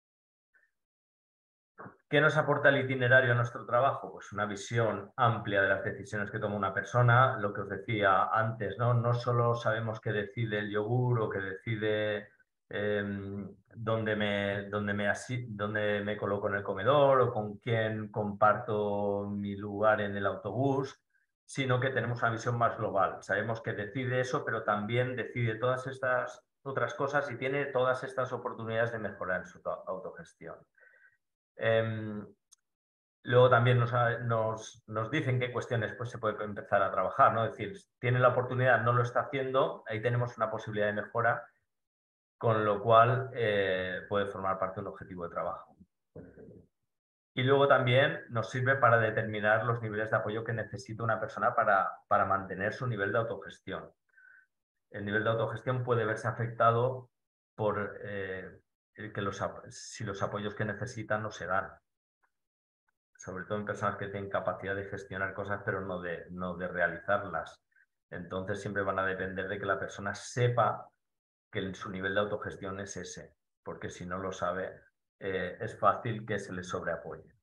¿Qué nos aporta el itinerario a nuestro trabajo? Pues una visión amplia de las decisiones que toma una persona, lo que os decía antes, ¿no? No solo sabemos qué decide el yogur o qué decide eh, dónde, me, dónde, me asi dónde me coloco en el comedor o con quién comparto mi lugar en el autobús, sino que tenemos una visión más global. Sabemos que decide eso, pero también decide todas estas otras cosas y tiene todas estas oportunidades de mejorar en su autogestión. Eh, luego también nos, nos, nos dicen qué cuestiones pues, se puede empezar a trabajar, ¿no? Es decir, tiene la oportunidad, no lo está haciendo, ahí tenemos una posibilidad de mejora, con lo cual eh, puede formar parte de un objetivo de trabajo. Y luego también nos sirve para determinar los niveles de apoyo que necesita una persona para, para mantener su nivel de autogestión. El nivel de autogestión puede verse afectado por eh, el que los, si los apoyos que necesitan no se dan. Sobre todo en personas que tienen capacidad de gestionar cosas, pero no de, no de realizarlas. Entonces siempre van a depender de que la persona sepa que su nivel de autogestión es ese, porque si no lo sabe, eh, es fácil que se le sobreapoye.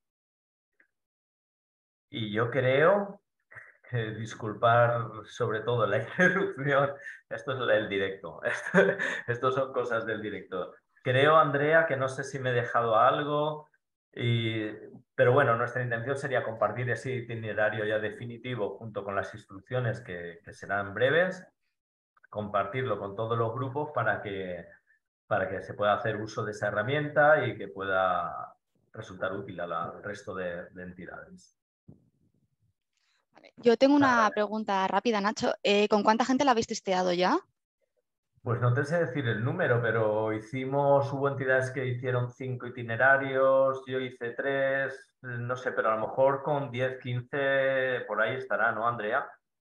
Y yo creo que, disculpar sobre todo la interrupción, esto es el directo, esto, esto son cosas del directo. Creo, Andrea, que no sé si me he dejado algo, y, pero bueno, nuestra intención sería compartir ese itinerario ya definitivo junto con las instrucciones que, que serán breves, compartirlo con todos los grupos para que, para que se pueda hacer uso de esa herramienta y que pueda resultar útil al resto de, de entidades. Yo tengo una pregunta rápida, Nacho. Eh, ¿Con cuánta gente la habéis testeado ya? Pues no te sé decir el número, pero hicimos, hubo entidades que hicieron cinco itinerarios, yo hice tres, no sé, pero a lo mejor con diez, quince por ahí estará, ¿no, Andrea?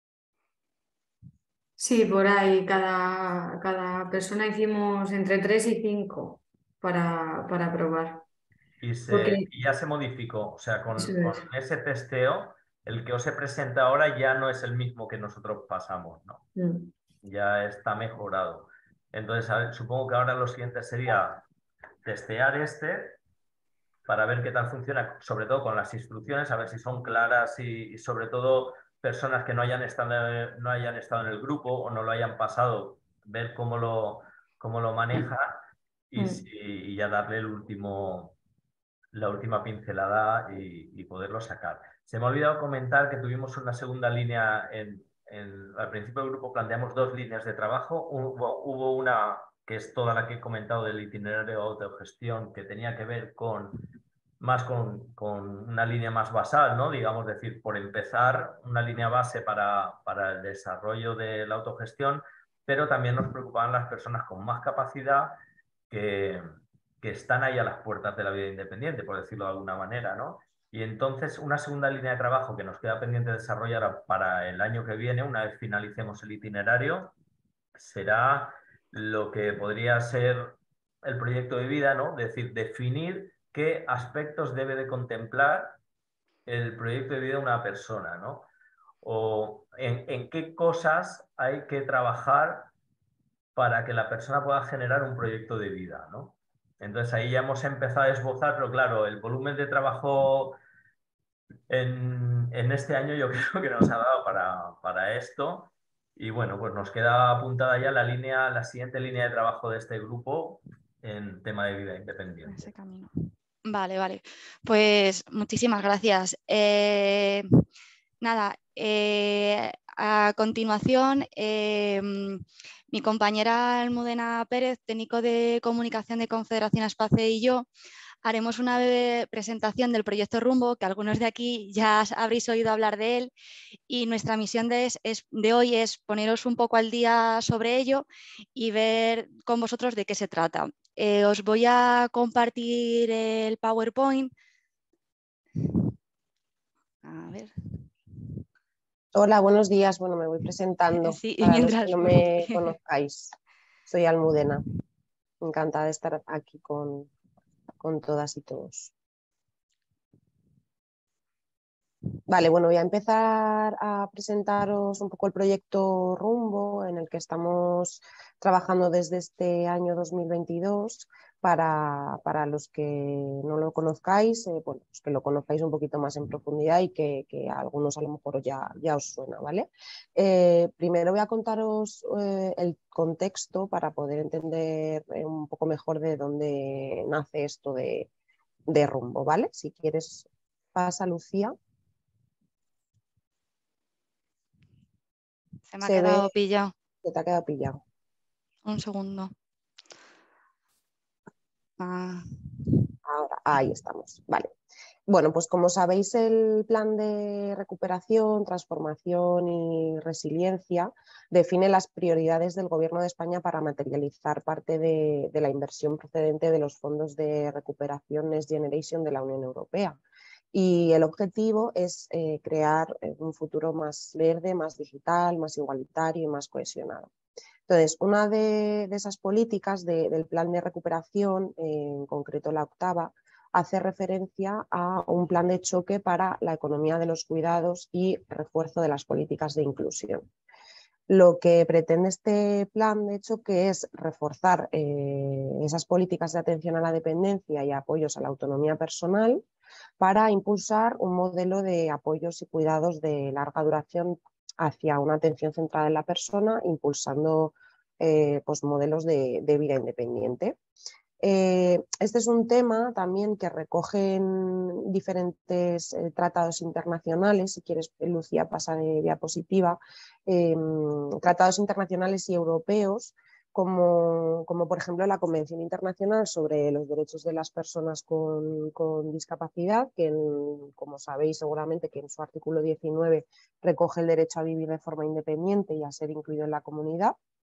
Sí, por ahí. Cada, cada persona hicimos entre tres y cinco para, para probar. Y, se, Porque y ya se modificó, o sea, con, eso con es. ese testeo, el que os se presenta ahora ya no es el mismo que nosotros pasamos, ¿no? Mm. Ya está mejorado. Entonces, a ver, supongo que ahora lo siguiente sería testear este para ver qué tal funciona, sobre todo con las instrucciones, a ver si son claras y, y sobre todo personas que no hayan, estado, no hayan estado en el grupo o no lo hayan pasado, ver cómo lo, cómo lo maneja y, Mm. si, y ya darle el último, la última pincelada y, y poderlo sacar. Se me ha olvidado comentar que tuvimos una segunda línea en, en, al principio del grupo planteamos dos líneas de trabajo. Hubo, hubo una que es toda la que he comentado del itinerario de autogestión, que tenía que ver con más con, con una línea más basal, ¿no? Digamos, decir, por empezar, una línea base para, para el desarrollo de la autogestión, pero también nos preocupaban las personas con más capacidad que, que están ahí a las puertas de la vida independiente, por decirlo de alguna manera, ¿no? Y entonces una segunda línea de trabajo que nos queda pendiente de desarrollar para el año que viene, una vez finalicemos el itinerario, será lo que podría ser el proyecto de vida, ¿no? Es decir, definir qué aspectos debe de contemplar el proyecto de vida de una persona, ¿no? O en, en qué cosas hay que trabajar para que la persona pueda generar un proyecto de vida, ¿no? Entonces ahí ya hemos empezado a esbozar, pero claro, el volumen de trabajo en, en este año yo creo que nos ha dado para, para esto. Y bueno, pues nos queda apuntada ya la línea, la siguiente línea de trabajo de este grupo en tema de vida independiente. Ese camino. Vale, vale. Pues muchísimas gracias. Eh, nada, eh, a continuación, eh, mi compañera Almudena Pérez, técnico de comunicación de Confederación Aspace, y yo haremos una breve presentación del proyecto Rumbo, que algunos de aquí ya habréis oído hablar de él, y nuestra misión de, es, de hoy es poneros un poco al día sobre ello y ver con vosotros de qué se trata. Eh, os voy a compartir el PowerPoint. A ver. Hola, buenos días. Bueno, me voy presentando. Sí, Para mientras... los que no me conozcáis, soy Almudena. Encantada de estar aquí con, con todas y todos. Vale, bueno, voy a empezar a presentaros un poco el proyecto Rumbo, en el que estamos trabajando desde este año dos mil veintidós. Para, para los que no lo conozcáis, eh, bueno, pues que lo conozcáis un poquito más en profundidad y que, que a algunos a lo mejor ya, ya os suena, ¿vale? Eh, primero voy a contaros eh, el contexto para poder entender eh, un poco mejor de dónde nace esto de, de Rumbo, ¿vale? Si quieres, pasa, Lucía. Se me ha Se quedado ve, pillado. se te ha quedado pillado. Un segundo. Ah. Ahora, ahí estamos, vale. Bueno, pues como sabéis, el plan de recuperación, transformación y resiliencia define las prioridades del Gobierno de España para materializar parte de, de la inversión procedente de los fondos de recuperación Next Generation de la Unión Europea. Y el objetivo es eh, crear un futuro más verde, más digital, más igualitario y más cohesionado. Entonces, una de, de esas políticas de, del plan de recuperación, eh, en concreto la octava, hace referencia a un plan de choque para la economía de los cuidados y refuerzo de las políticas de inclusión. Lo que pretende este plan de choque es reforzar eh, esas políticas de atención a la dependencia y apoyos a la autonomía personal para impulsar un modelo de apoyos y cuidados de larga duración hacia una atención centrada en la persona, impulsando eh, pues modelos de, de vida independiente. Eh, este es un tema también que recogen diferentes eh, tratados internacionales. Si quieres, Lucía, pasa de diapositiva. Eh, tratados internacionales y europeos, como, como por ejemplo la Convención Internacional sobre los Derechos de las Personas con, con Discapacidad, que en, como sabéis seguramente que en su artículo diecinueve recoge el derecho a vivir de forma independiente y a ser incluido en la comunidad.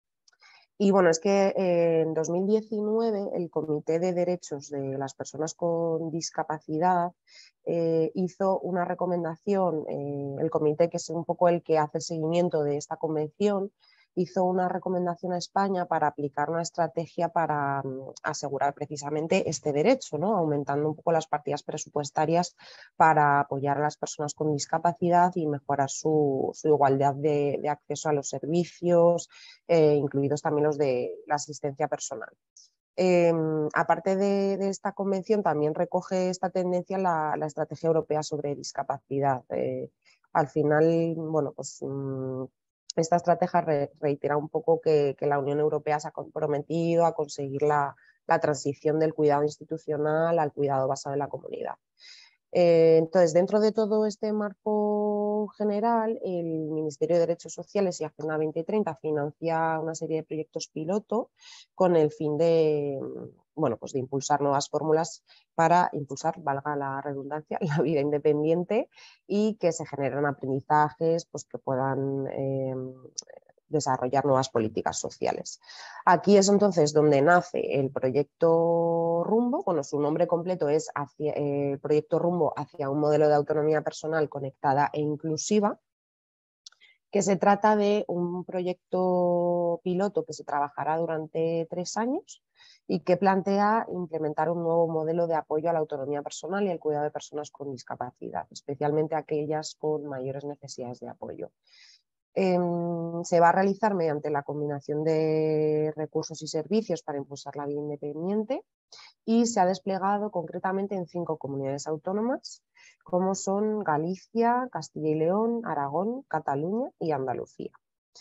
Y bueno, es que eh, en dos mil diecinueve el Comité de Derechos de las Personas con Discapacidad eh, hizo una recomendación, eh, el comité, que es un poco el que hace el seguimiento de esta convención, hizo una recomendación a España para aplicar una estrategia para um, asegurar precisamente este derecho, ¿no? Aumentando un poco las partidas presupuestarias para apoyar a las personas con discapacidad y mejorar su, su igualdad de, de acceso a los servicios, eh, incluidos también los de la asistencia personal. Eh, aparte de, de esta convención, también recoge esta tendencia la, la Estrategia Europea sobre Discapacidad. Eh, al final, bueno, pues mmm, esta estrategia re, reitera un poco que, que la Unión Europea se ha comprometido a conseguir la, la transición del cuidado institucional al cuidado basado en la comunidad. Eh, entonces, dentro de todo este marco marco general, el Ministerio de Derechos Sociales y Agenda veinte treinta financia una serie de proyectos piloto con el fin de, bueno, pues de impulsar nuevas fórmulas para impulsar, valga la redundancia, la vida independiente y que se generen aprendizajes pues, que puedan eh, desarrollar nuevas políticas sociales. Aquí es entonces donde nace el proyecto Rumbo. Bueno, su nombre completo es hacia, eh, el proyecto Rumbo hacia un modelo de autonomía personal conectada e inclusiva, que se trata de un proyecto piloto que se trabajará durante tres años y que plantea implementar un nuevo modelo de apoyo a la autonomía personal y el cuidado de personas con discapacidad, especialmente aquellas con mayores necesidades de apoyo. Eh, se va a realizar mediante la combinación de recursos y servicios para impulsar la vida independiente y se ha desplegado concretamente en cinco comunidades autónomas, como son Galicia, Castilla y León, Aragón, Cataluña y Andalucía.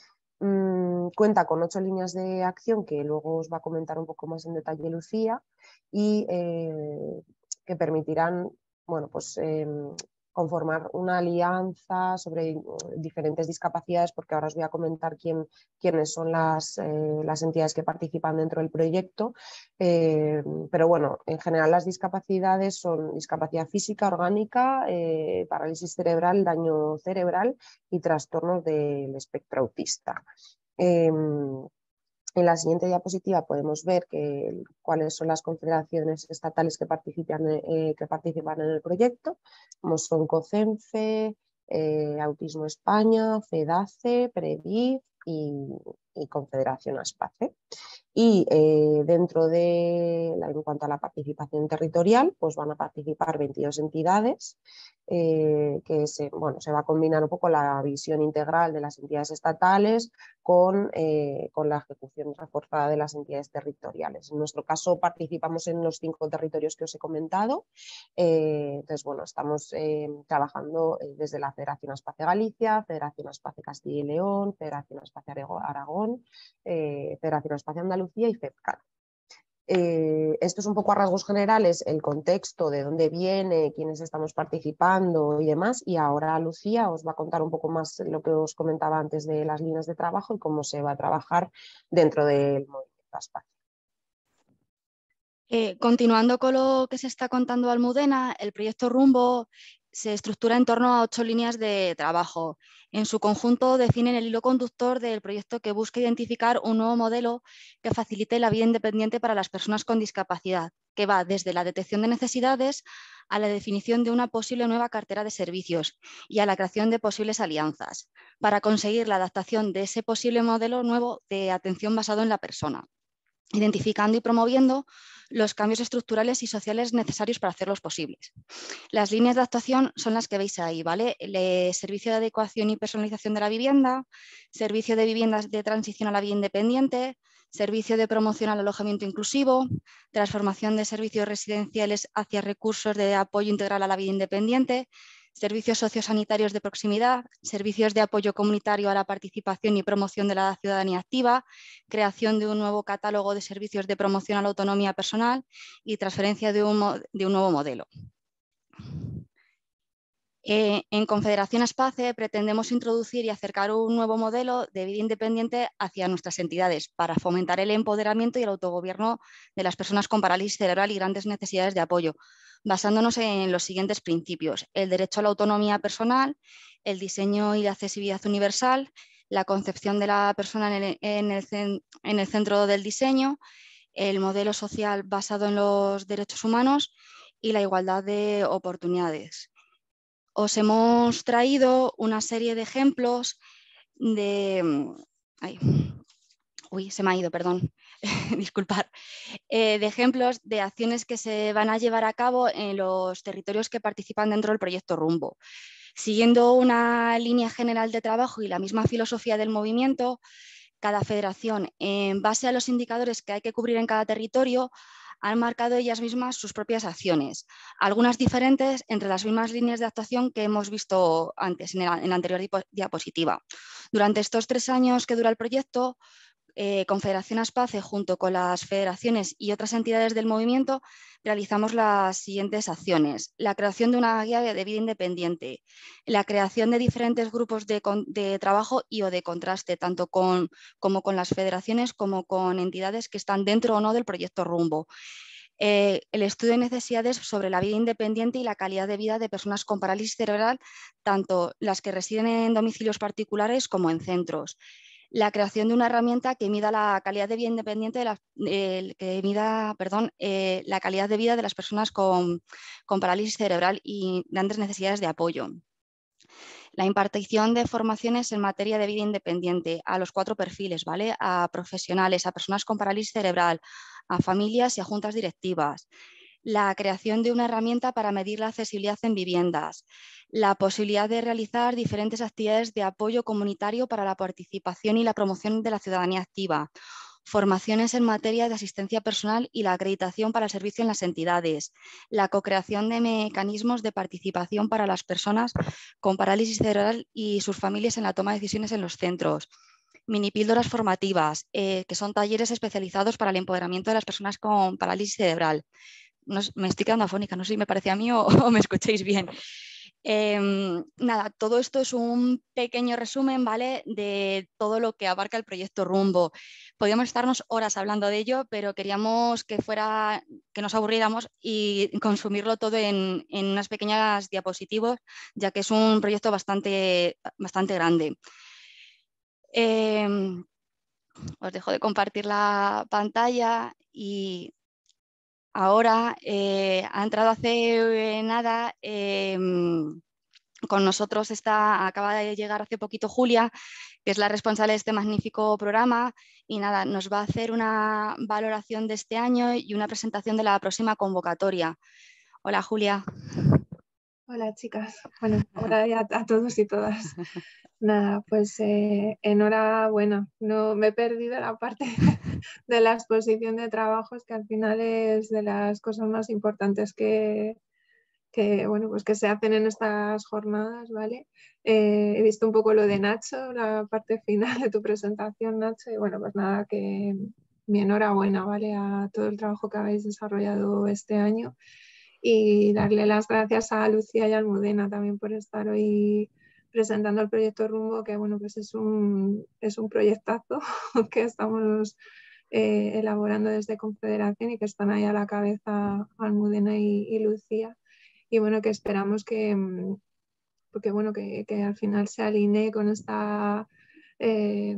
Mm, cuenta con ocho líneas de acción que luego os va a comentar un poco más en detalle Lucía y eh, que permitirán, bueno, pues, eh, conformar una alianza sobre diferentes discapacidades, porque ahora os voy a comentar quién, quiénes son las, eh, las entidades que participan dentro del proyecto, eh, pero bueno, en general las discapacidades son discapacidad física, orgánica, eh, parálisis cerebral, daño cerebral y trastornos del espectro autista. Eh, En la siguiente diapositiva podemos ver que, cuáles son las confederaciones estatales que participan, eh, que participan en el proyecto, como son COCENFE, eh, Autismo España, FEDACE, PREVIF y, y Confederación ASPACE. Y eh, dentro de, la, en cuanto a la participación territorial, pues van a participar veintidós entidades, eh, que se, bueno, se va a combinar un poco la visión integral de las entidades estatales con, eh, con la ejecución reforzada de las entidades territoriales. En nuestro caso participamos en los cinco territorios que os he comentado, eh, entonces bueno, estamos eh, trabajando desde la Federación ASPACE Galicia, Federación ASPACE Castilla y León, Federación ASPACE Aragón, eh, Federación ASPACE Andalucía y FEPCAN. Eh, esto es un poco a rasgos generales el contexto, de dónde viene, quiénes estamos participando y demás, y ahora Lucía os va a contar un poco más lo que os comentaba antes de las líneas de trabajo y cómo se va a trabajar dentro del movimiento ASPACE. Eh, continuando con lo que se está contando Almudena, el proyecto Rumbo se estructura en torno a ocho líneas de trabajo. En su conjunto definen el hilo conductor del proyecto, que busca identificar un nuevo modelo que facilite la vida independiente para las personas con discapacidad, que va desde la detección de necesidades a la definición de una posible nueva cartera de servicios y a la creación de posibles alianzas, para conseguir la adaptación de ese posible modelo nuevo de atención basado en la persona, identificando y promoviendo los cambios estructurales y sociales necesarios para hacerlos posibles. Las líneas de actuación son las que veis ahí, ¿vale? El servicio de adecuación y personalización de la vivienda, servicio de viviendas de transición a la vida independiente, servicio de promoción al alojamiento inclusivo, transformación de servicios residenciales hacia recursos de apoyo integral a la vida independiente, servicios sociosanitarios de proximidad, servicios de apoyo comunitario a la participación y promoción de la ciudadanía activa, creación de un nuevo catálogo de servicios de promoción a la autonomía personal y transferencia de un, de un nuevo modelo. Eh, en Confederación ASPACE pretendemos introducir y acercar un nuevo modelo de vida independiente hacia nuestras entidades para fomentar el empoderamiento y el autogobierno de las personas con parálisis cerebral y grandes necesidades de apoyo, basándonos en los siguientes principios: el derecho a la autonomía personal, el diseño y la accesibilidad universal, la concepción de la persona en el, en el, en el centro del diseño, el modelo social basado en los derechos humanos y la igualdad de oportunidades. Os hemos traído una serie de ejemplos de... Ay, uy, se me ha ido, perdón, disculpad. Eh, de ejemplos de acciones que se van a llevar a cabo en los territorios que participan dentro del proyecto Rumbo. Siguiendo una línea general de trabajo y la misma filosofía del movimiento, cada federación, en base a los indicadores que hay que cubrir en cada territorio, han marcado ellas mismas sus propias acciones, algunas diferentes entre las mismas líneas de actuación que hemos visto antes en la, en la anterior diapositiva. Durante estos tres años que dura el proyecto, eh, Confederación Aspace, junto con las federaciones y otras entidades del movimiento, realizamos las siguientes acciones. La creación de una guía de vida independiente, la creación de diferentes grupos de, de trabajo y o de contraste, tanto con, como con las federaciones como con entidades que están dentro o no del proyecto Rumbo. Eh, el estudio de necesidades sobre la vida independiente y la calidad de vida de personas con parálisis cerebral, tanto las que residen en domicilios particulares como en centros. La creación de una herramienta que mida la calidad de vida independiente de la, eh, que mida, perdón, eh, la calidad de vida de las personas con, con parálisis cerebral y grandes necesidades de apoyo. La impartición de formaciones en materia de vida independiente a los cuatro perfiles, ¿vale? A profesionales, a personas con parálisis cerebral, a familias y a juntas directivas. La creación de una herramienta para medir la accesibilidad en viviendas, la posibilidad de realizar diferentes actividades de apoyo comunitario para la participación y la promoción de la ciudadanía activa, formaciones en materia de asistencia personal y la acreditación para el servicio en las entidades, la co-creación de mecanismos de participación para las personas con parálisis cerebral y sus familias en la toma de decisiones en los centros, mini píldoras formativas, eh, que son talleres especializados para el empoderamiento de las personas con parálisis cerebral. No, me estoy quedando afónica, no sé si me parece a mí o, o me escuchéis bien. Eh, nada, todo esto es un pequeño resumen, ¿vale?, de todo lo que abarca el proyecto Rumbo. Podríamos estarnos horas hablando de ello, pero queríamos que fuera, que nos aburriéramos y consumirlo todo en, en unas pequeñas diapositivas, ya que es un proyecto bastante, bastante grande. Eh, os dejo de compartir la pantalla y ahora eh, ha entrado hace eh, nada, eh, con nosotros está, acaba de llegar hace poquito Julia, que es la responsable de este magnífico programa, y nada, nos va a hacer una valoración de este año y una presentación de la próxima convocatoria. Hola, Julia. Hola, chicas. Bueno, hola a, a todos y todas. Nada, pues eh, enhorabuena. No me he perdido la parte de la exposición de trabajos, que al final es de las cosas más importantes que, que, bueno, pues que se hacen en estas jornadas, ¿vale? Eh, he visto un poco lo de Nacho, la parte final de tu presentación, Nacho, y bueno, pues nada, que mi enhorabuena, ¿vale?, a todo el trabajo que habéis desarrollado este año. Y darle las gracias a Lucía y a Almudena también por estar hoy presentando el proyecto Rumbo, que bueno, pues es un, es un proyectazo que estamos eh, elaborando desde Confederación y que están ahí a la cabeza Almudena y, y Lucía. Y bueno, que esperamos que, porque, bueno, que, que al final se alinee con esta... Eh,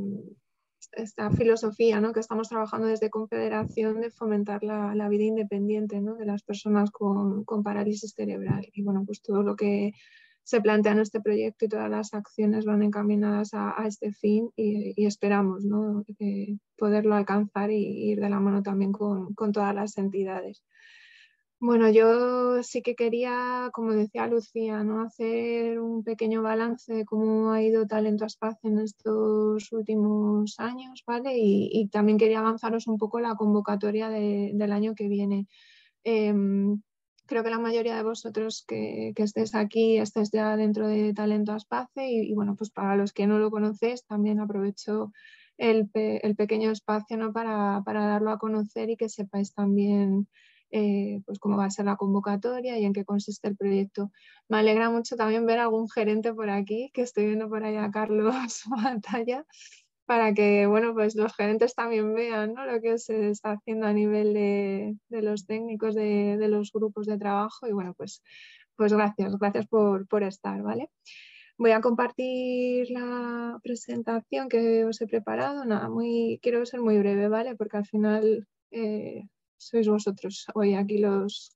esta filosofía, ¿no?, que estamos trabajando desde Confederación, de fomentar la, la vida independiente, ¿no?, de las personas con, con parálisis cerebral. Y bueno, pues todo lo que se plantea en este proyecto y todas las acciones van encaminadas a, a este fin y, y esperamos, ¿no?, eh, poderlo alcanzar y, y ir de la mano también con, con todas las entidades. Bueno, yo sí que quería, como decía Lucía, ¿no?, hacer un pequeño balance de cómo ha ido Talento Aspace en estos últimos años, ¿vale? Y, y también quería avanzaros un poco la convocatoria de, del año que viene. Eh, creo que la mayoría de vosotros que, que estéis aquí estéis ya dentro de Talento Aspace y, y bueno, pues para los que no lo conocéis también aprovecho el, el pequeño espacio, ¿no?, para, para darlo a conocer y que sepáis también Eh, pues cómo va a ser la convocatoria y en qué consiste el proyecto. Me alegra mucho también ver a algún gerente por aquí, que estoy viendo por ahí a Carlos Batalla, para que, bueno, pues los gerentes también vean, ¿no?, lo que se está haciendo a nivel de, de los técnicos de, de los grupos de trabajo. Y bueno, pues, pues gracias, gracias por, por estar, ¿vale? Voy a compartir la presentación que os he preparado. Nada, muy, quiero ser muy breve, ¿vale?, porque al final eh, sois vosotros hoy aquí los,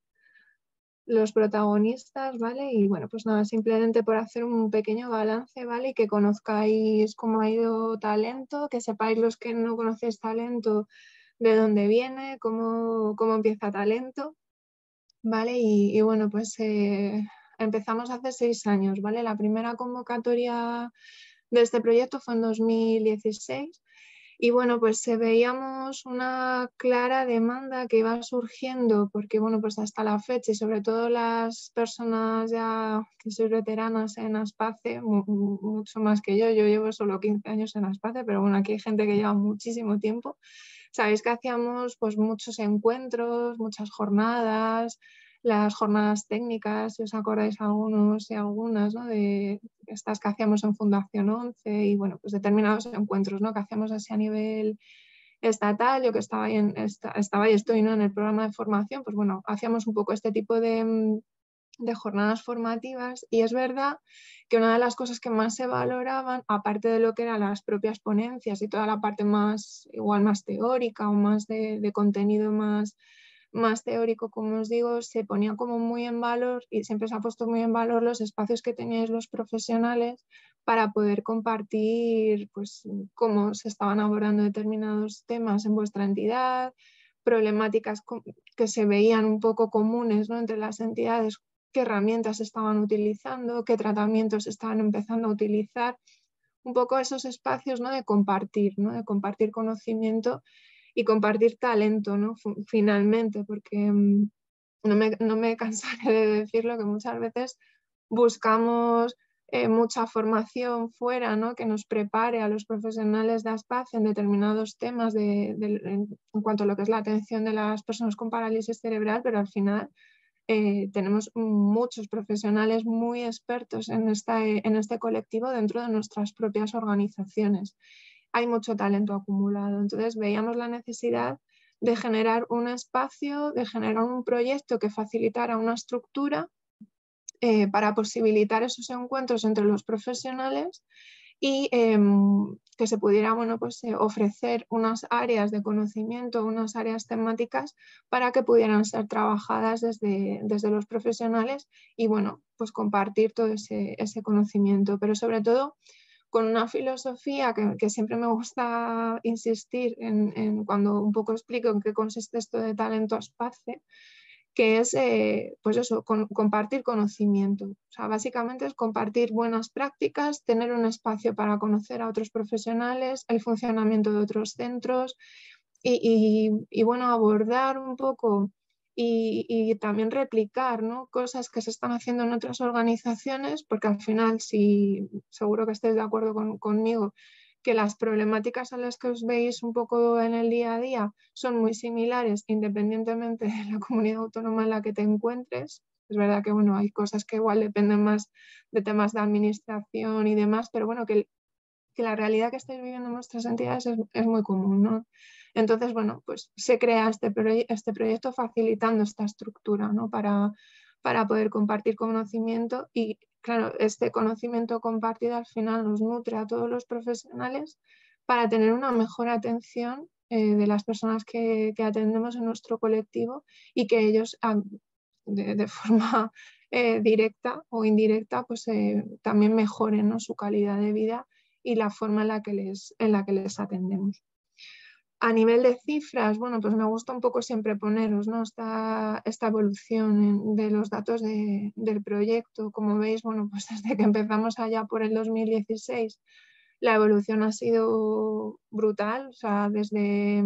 los protagonistas, ¿vale? Y bueno, pues nada, simplemente por hacer un pequeño balance, ¿vale? Y que conozcáis cómo ha ido Talento, que sepáis los que no conocéis Talento de dónde viene, cómo, cómo empieza Talento, ¿vale? Y, y bueno, pues eh, empezamos hace seis años, ¿vale? La primera convocatoria de este proyecto fue en dos mil dieciséis. Y bueno, pues eh, veíamos una clara demanda que iba surgiendo porque, bueno, pues hasta la fecha y sobre todo las personas ya que sois veteranas en Aspace, mu mucho más que yo, yo llevo solo quince años en Aspace, pero bueno, aquí hay gente que lleva muchísimo tiempo. Sabéis que hacíamos pues muchos encuentros, muchas jornadas, las jornadas técnicas, si os acordáis algunos y algunas, ¿no? De estas que hacíamos en Fundación once y bueno, pues determinados encuentros, ¿no? Que hacíamos así a nivel estatal, yo que estaba ahí, en, esta, estaba y estoy, ¿no? En el programa de formación, pues bueno, hacíamos un poco este tipo de, de jornadas formativas y es verdad que una de las cosas que más se valoraban, aparte de lo que eran las propias ponencias y toda la parte más, igual más teórica o más de, de contenido más más teórico, como os digo, se ponía como muy en valor y siempre se ha puesto muy en valor los espacios que teníais los profesionales para poder compartir pues, cómo se estaban abordando determinados temas en vuestra entidad, problemáticas que se veían un poco comunes, ¿no? Entre las entidades, qué herramientas estaban utilizando, qué tratamientos estaban empezando a utilizar, un poco esos espacios, ¿no? De compartir, ¿no? De compartir conocimiento y compartir talento, ¿no? Finalmente, porque um, no, me, no me cansaré de decirlo, que muchas veces buscamos eh, mucha formación fuera, ¿no? Que nos prepare a los profesionales de Aspace en determinados temas de, de, en, en cuanto a lo que es la atención de las personas con parálisis cerebral, pero al final eh, tenemos muchos profesionales muy expertos en, esta, en este colectivo dentro de nuestras propias organizaciones. Hay mucho talento acumulado. Entonces veíamos la necesidad de generar un espacio, de generar un proyecto que facilitara una estructura eh, para posibilitar esos encuentros entre los profesionales y eh, que se pudiera bueno, pues, eh, ofrecer unas áreas de conocimiento, unas áreas temáticas para que pudieran ser trabajadas desde, desde los profesionales y bueno, pues compartir todo ese, ese conocimiento, pero sobre todo con una filosofía que, que siempre me gusta insistir en, en cuando un poco explico en qué consiste esto de talento Aspace, que es eh, pues eso, con, compartir conocimiento. O sea, básicamente es compartir buenas prácticas, tener un espacio para conocer a otros profesionales, el funcionamiento de otros centros y, y, y bueno, abordar un poco y, y también replicar, ¿no? Cosas que se están haciendo en otras organizaciones, porque al final, si seguro que estáis de acuerdo con, conmigo, que las problemáticas a las que os veis un poco en el día a día son muy similares independientemente de la comunidad autónoma en la que te encuentres. Es verdad que bueno, hay cosas que igual dependen más de temas de administración y demás, pero bueno, que, que la realidad que estáis viviendo en nuestras entidades es, es muy común, ¿no? Entonces, bueno, pues se crea este, proye este proyecto facilitando esta estructura, ¿no? Para, para poder compartir conocimiento y, claro, este conocimiento compartido al final nos nutre a todos los profesionales para tener una mejor atención eh, de las personas que, que atendemos en nuestro colectivo y que ellos ah, de, de forma eh, directa o indirecta pues eh, también mejoren, ¿no? Su calidad de vida y la forma en la que les, en la que les atendemos. A nivel de cifras, bueno, pues me gusta un poco siempre poneros, ¿no? esta, esta evolución de los datos de, del proyecto. Como veis, bueno, pues desde que empezamos allá por el dos mil dieciséis, la evolución ha sido brutal. O sea, desde,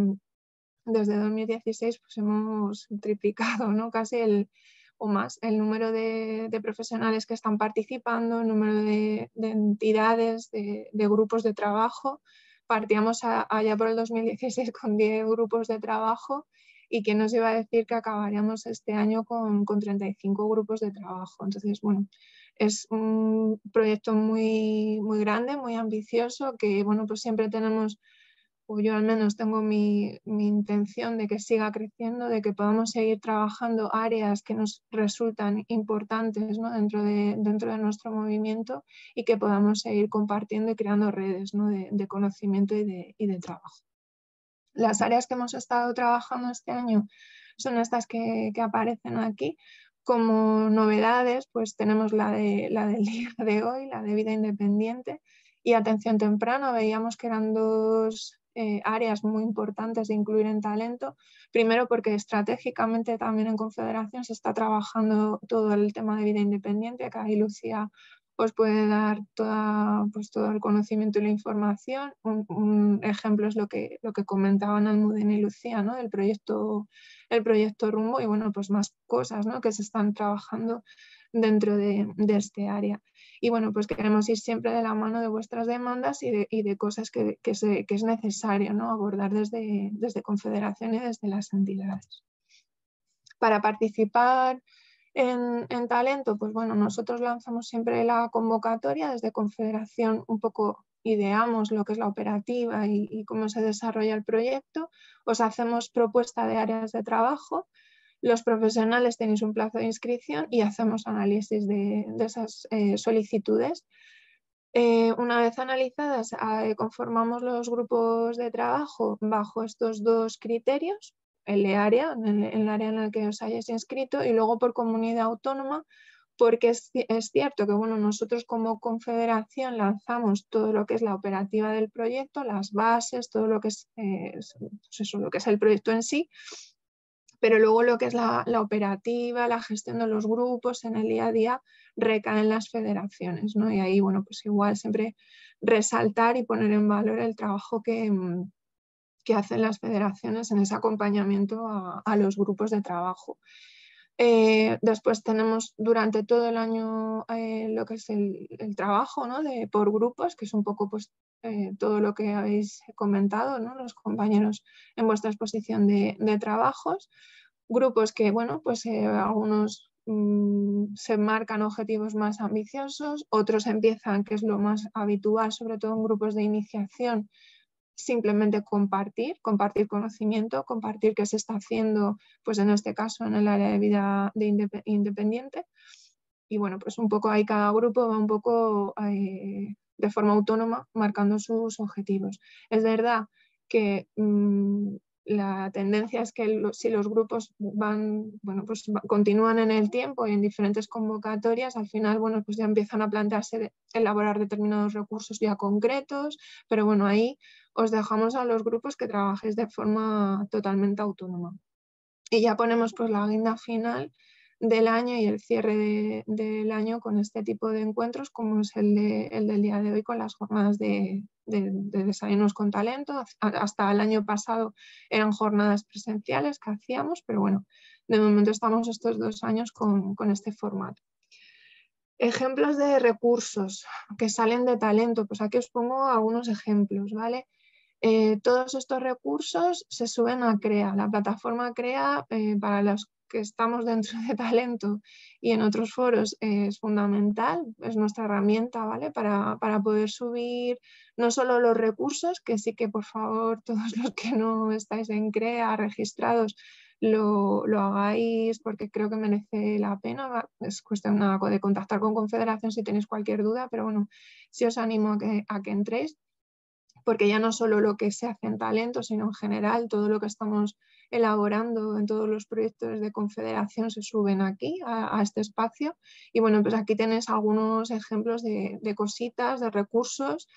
desde dos mil dieciséis pues hemos triplicado, ¿no? Casi el, o más el número de, de profesionales que están participando, el número de, de entidades, de, de grupos de trabajo. Partíamos a, allá por el dos mil dieciséis con diez grupos de trabajo y quién nos iba a decir que acabaríamos este año con, con treinta y cinco grupos de trabajo. Entonces, bueno, es un proyecto muy, muy grande, muy ambicioso, que bueno, pues siempre tenemos, o yo al menos tengo mi, mi intención de que siga creciendo, de que podamos seguir trabajando áreas que nos resultan importantes, ¿no? dentro, de, dentro de nuestro movimiento y que podamos seguir compartiendo y creando redes, ¿no? de, de conocimiento y de, y de trabajo. Las áreas que hemos estado trabajando este año son estas que, que aparecen aquí. Como novedades, pues tenemos la, de, la del día de hoy, la de vida independiente y atención temprana. Veíamos que eran dos Eh, áreas muy importantes de incluir en talento. Primero porque estratégicamente también en Confederación se está trabajando todo el tema de vida independiente, que ahí Lucía os puede dar toda, pues, todo el conocimiento y la información. Un, un ejemplo es lo que, lo que comentaban Almudena y Lucía, ¿no? El proyecto, el proyecto Rumbo y bueno, pues más cosas, ¿no? Que se están trabajando dentro de, de este área. Y bueno, pues queremos ir siempre de la mano de vuestras demandas y de, y de cosas que, que, se, que es necesario, ¿no? Abordar desde, desde Confederación y desde las entidades. Para participar en, en talento, pues bueno, nosotros lanzamos siempre la convocatoria desde Confederación, un poco ideamos lo que es la operativa y, y cómo se desarrolla el proyecto, os hacemos propuesta de áreas de trabajo, los profesionales tenéis un plazo de inscripción y hacemos análisis de, de esas eh, solicitudes. Eh, una vez analizadas, eh, conformamos los grupos de trabajo bajo estos dos criterios, el área, en el, en el área en el que os hayáis inscrito, y luego por comunidad autónoma, porque es, es cierto que bueno, nosotros como confederación lanzamos todo lo que es la operativa del proyecto, las bases, todo lo que es, eh, pues eso, lo que es el proyecto en sí, pero luego lo que es la, la operativa, la gestión de los grupos en el día a día recae en las federaciones, ¿no? Y ahí, bueno, pues igual siempre resaltar y poner en valor el trabajo que, que hacen las federaciones en ese acompañamiento a, a los grupos de trabajo. Eh, después tenemos durante todo el año eh, lo que es el, el trabajo, ¿no? De, por grupos, que es un poco pues, eh, todo lo que habéis comentado, ¿no? Los compañeros en vuestra exposición de, de trabajos. Grupos que, bueno, pues eh, algunos mmm, se marcan objetivos más ambiciosos, otros empiezan, que es lo más habitual, sobre todo en grupos de iniciación, simplemente compartir, compartir conocimiento, compartir qué se está haciendo, pues en este caso en el área de vida de indep independiente. Y bueno, pues un poco ahí cada grupo va un poco eh, de forma autónoma marcando sus objetivos. Es verdad que mmm, la tendencia es que lo, si los grupos van, bueno, pues va, continúan en el tiempo y en diferentes convocatorias, al final, bueno, pues ya empiezan a plantearse de, elaborar determinados recursos ya concretos, pero bueno, ahí os dejamos a los grupos que trabajéis de forma totalmente autónoma. Y ya ponemos pues la guinda final del año y el cierre de, del año con este tipo de encuentros como es el, de, el del día de hoy con las jornadas de, de, de desayunos con talento. Hasta el año pasado eran jornadas presenciales que hacíamos, pero bueno, de momento estamos estos dos años con, con este formato. Ejemplos de recursos que salen de talento, pues aquí os pongo algunos ejemplos, ¿vale? Eh, todos estos recursos se suben a CREA, la plataforma CREA eh, para los que estamos dentro de talento y en otros foros eh, es fundamental, es nuestra herramienta, ¿vale? Para, para poder subir no solo los recursos, que sí que por favor todos los que no estáis en CREA registrados lo, lo hagáis porque creo que merece la pena, es cuestión de contactar con Confederación si tenéis cualquier duda, pero bueno, sí os animo a que, a que entréis, porque ya no solo lo que se hace en talento, sino en general todo lo que estamos elaborando en todos los proyectos de Confederación se suben aquí a, a este espacio. Y bueno, pues aquí tenéis algunos ejemplos de, de cositas, de recursos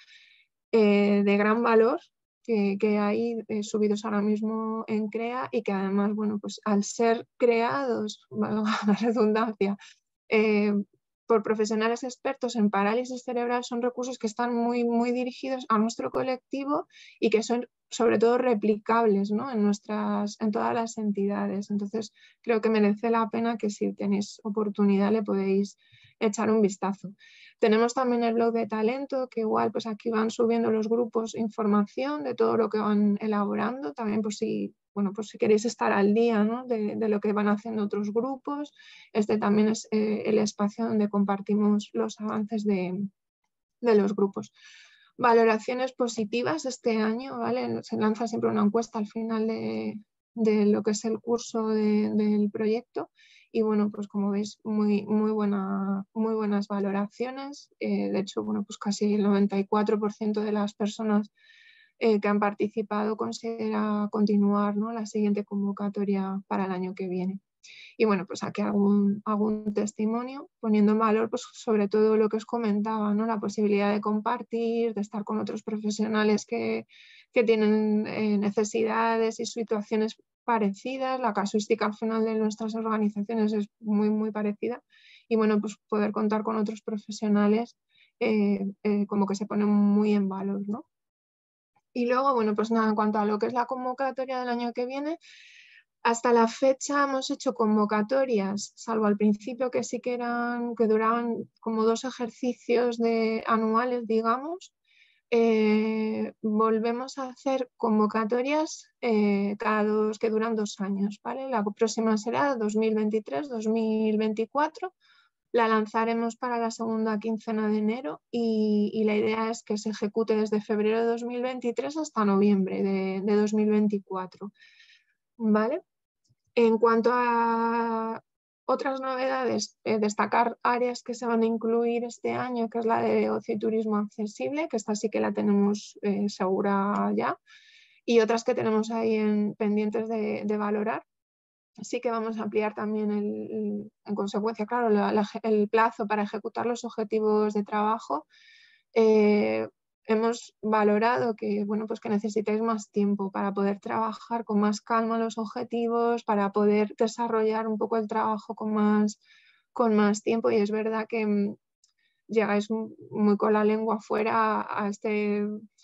eh, de gran valor que, que hay eh, subidos ahora mismo en CREA y que además, bueno, pues al ser creados, valga la redundancia, eh, por profesionales expertos en parálisis cerebral, son recursos que están muy, muy dirigidos a nuestro colectivo y que son sobre todo replicables, ¿no? en, nuestras, en todas las entidades. Entonces creo que merece la pena que si tenéis oportunidad le podéis echar un vistazo. Tenemos también el blog de talento, que igual pues aquí van subiendo los grupos información de todo lo que van elaborando, también por si bueno, pues si queréis estar al día, ¿no? de, de lo que van haciendo otros grupos. Este también es eh, el espacio donde compartimos los avances de, de los grupos. Valoraciones positivas este año, ¿vale? Se lanza siempre una encuesta al final de, de lo que es el curso de, del proyecto y bueno, pues como veis, muy, muy, buena, muy buenas valoraciones. Eh, de hecho, bueno, pues casi el noventa y cuatro por ciento de las personas Eh, que han participado considera continuar, ¿no? la siguiente convocatoria para el año que viene. Y bueno, pues aquí algún, algún testimonio poniendo en valor pues, sobre todo lo que os comentaba, ¿no? la posibilidad de compartir, de estar con otros profesionales que, que tienen eh, necesidades y situaciones parecidas. La casuística al final de nuestras organizaciones es muy, muy parecida y bueno, pues poder contar con otros profesionales eh, eh, como que se pone muy en valor, ¿no? Y luego, bueno, pues nada, en cuanto a lo que es la convocatoria del año que viene, hasta la fecha hemos hecho convocatorias, salvo al principio que sí que eran, que duraban como dos ejercicios de, anuales, digamos. Eh, volvemos a hacer convocatorias eh, cada dos, que duran dos años, ¿vale? La próxima será dos mil veintitrés dos mil veinticuatro. La lanzaremos para la segunda quincena de enero y, y la idea es que se ejecute desde febrero de dos mil veintitrés hasta noviembre de, de dos mil veinticuatro, ¿vale? En cuanto a otras novedades, eh, destacar áreas que se van a incluir este año, que es la de ocio y turismo accesible, que esta sí que la tenemos eh, segura ya, y otras que tenemos ahí en, pendientes de, de valorar. Sí que vamos a ampliar también, el, en consecuencia, claro, la, la, el plazo para ejecutar los objetivos de trabajo. Eh, hemos valorado que, bueno, pues que necesitáis más tiempo para poder trabajar con más calma los objetivos, para poder desarrollar un poco el trabajo con más, con más tiempo, y es verdad que mm, llegáis muy con la lengua afuera a este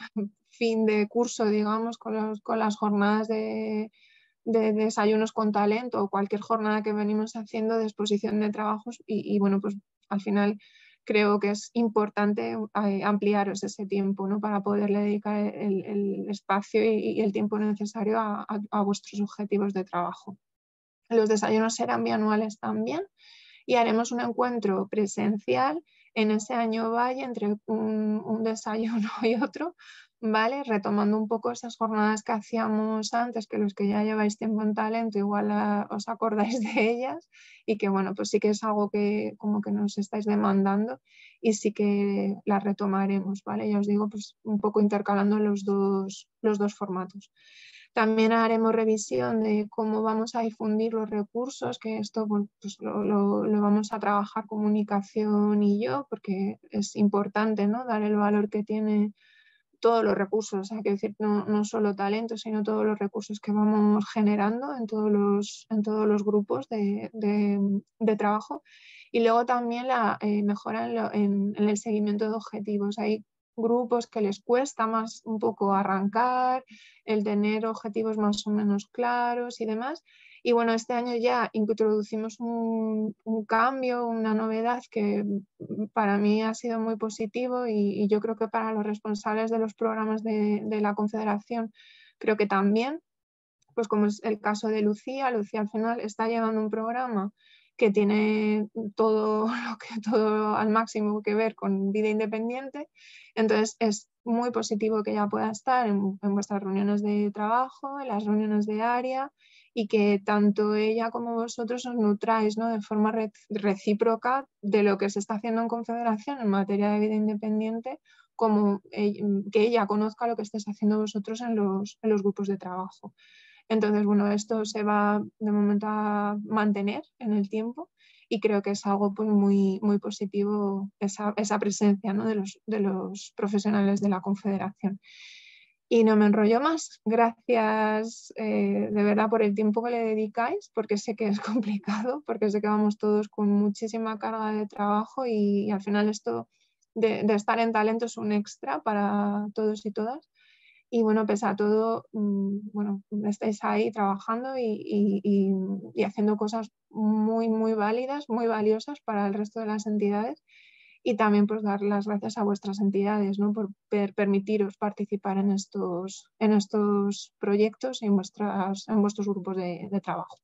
fin de curso, digamos, con, los, con las jornadas de de desayunos con talento o cualquier jornada que venimos haciendo de exposición de trabajos y, y bueno, pues al final creo que es importante ampliaros ese tiempo, ¿no? Para poderle dedicar el, el espacio y, y el tiempo necesario a, a, a vuestros objetivos de trabajo. Los desayunos serán bianuales también y haremos un encuentro presencial en ese año valle entre un, un desayuno y otro, ¿vale? Retomando un poco esas jornadas que hacíamos antes, que los que ya lleváis tiempo en talento igual a, os acordáis de ellas y que bueno, pues sí que es algo que como que nos estáis demandando y sí que las retomaremos, ¿vale? Ya os digo, pues un poco intercalando los dos, los dos formatos. También haremos revisión de cómo vamos a difundir los recursos, que esto pues, lo, lo, lo vamos a trabajar comunicación y yo, porque es importante, ¿no? Dar el valor que tiene todos los recursos, hay que decir, no, no solo talento, sino todos los recursos que vamos generando en todos los, en todos los grupos de, de, de trabajo. Y luego también la eh, mejora en, lo, en, en el seguimiento de objetivos. Hay grupos que les cuesta más un poco arrancar, el tener objetivos más o menos claros y demás. Y bueno, este año ya introducimos un, un cambio, una novedad que para mí ha sido muy positivo y, y yo creo que para los responsables de los programas de, de la Confederación creo que también, pues como es el caso de Lucía, Lucía al final está llevando un programa que tiene todo lo que todo al máximo que ver con vida independiente, entonces es muy positivo que ella pueda estar en, en vuestras reuniones de trabajo, en las reuniones de área y que tanto ella como vosotros os nutráis, ¿no? De forma re, recíproca de lo que se está haciendo en Confederación en materia de vida independiente, como eh, que ella conozca lo que estáis haciendo vosotros en los, en los grupos de trabajo. Entonces, bueno, esto se va de momento a mantener en el tiempo y creo que es algo pues, muy, muy positivo esa, esa presencia, ¿no? de, los, de los profesionales de la Confederación. Y no me enrollo más. Gracias eh, de verdad por el tiempo que le dedicáis, porque sé que es complicado, porque sé que vamos todos con muchísima carga de trabajo y, y al final esto de, de estar en talento es un extra para todos y todas. Y bueno, pese a todo, bueno, estáis ahí trabajando y, y, y, y haciendo cosas muy, muy válidas, muy valiosas para el resto de las entidades. Y también pues dar las gracias a vuestras entidades, ¿no? Por per permitiros participar en estos, en estos proyectos y en, vuestras, en vuestros grupos de, de trabajo.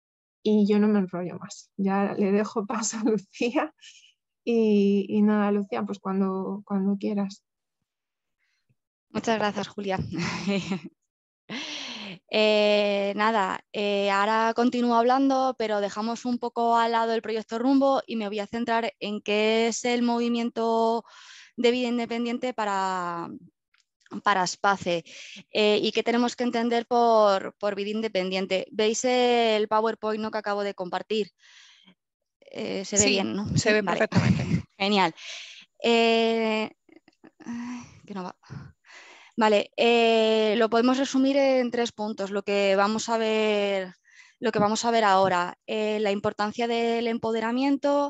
Y yo no me enrollo más. Ya le dejo paso a Lucía. Y, y nada, Lucía, pues cuando, cuando quieras. Muchas gracias, Julia. eh, nada, eh, ahora continúo hablando, pero dejamos un poco al lado el proyecto Rumbo y me voy a centrar en qué es el movimiento de vida independiente para, para SPACE eh, y qué tenemos que entender por, por vida independiente. ¿Veis el PowerPoint, ¿no? que acabo de compartir? Eh, se ve sí, bien, ¿no? Se sí, ve vale. perfectamente. Genial. Eh, que no va. Vale, eh, lo podemos resumir en tres puntos, lo que vamos a ver, lo que vamos a ver ahora. Eh, la importancia del empoderamiento,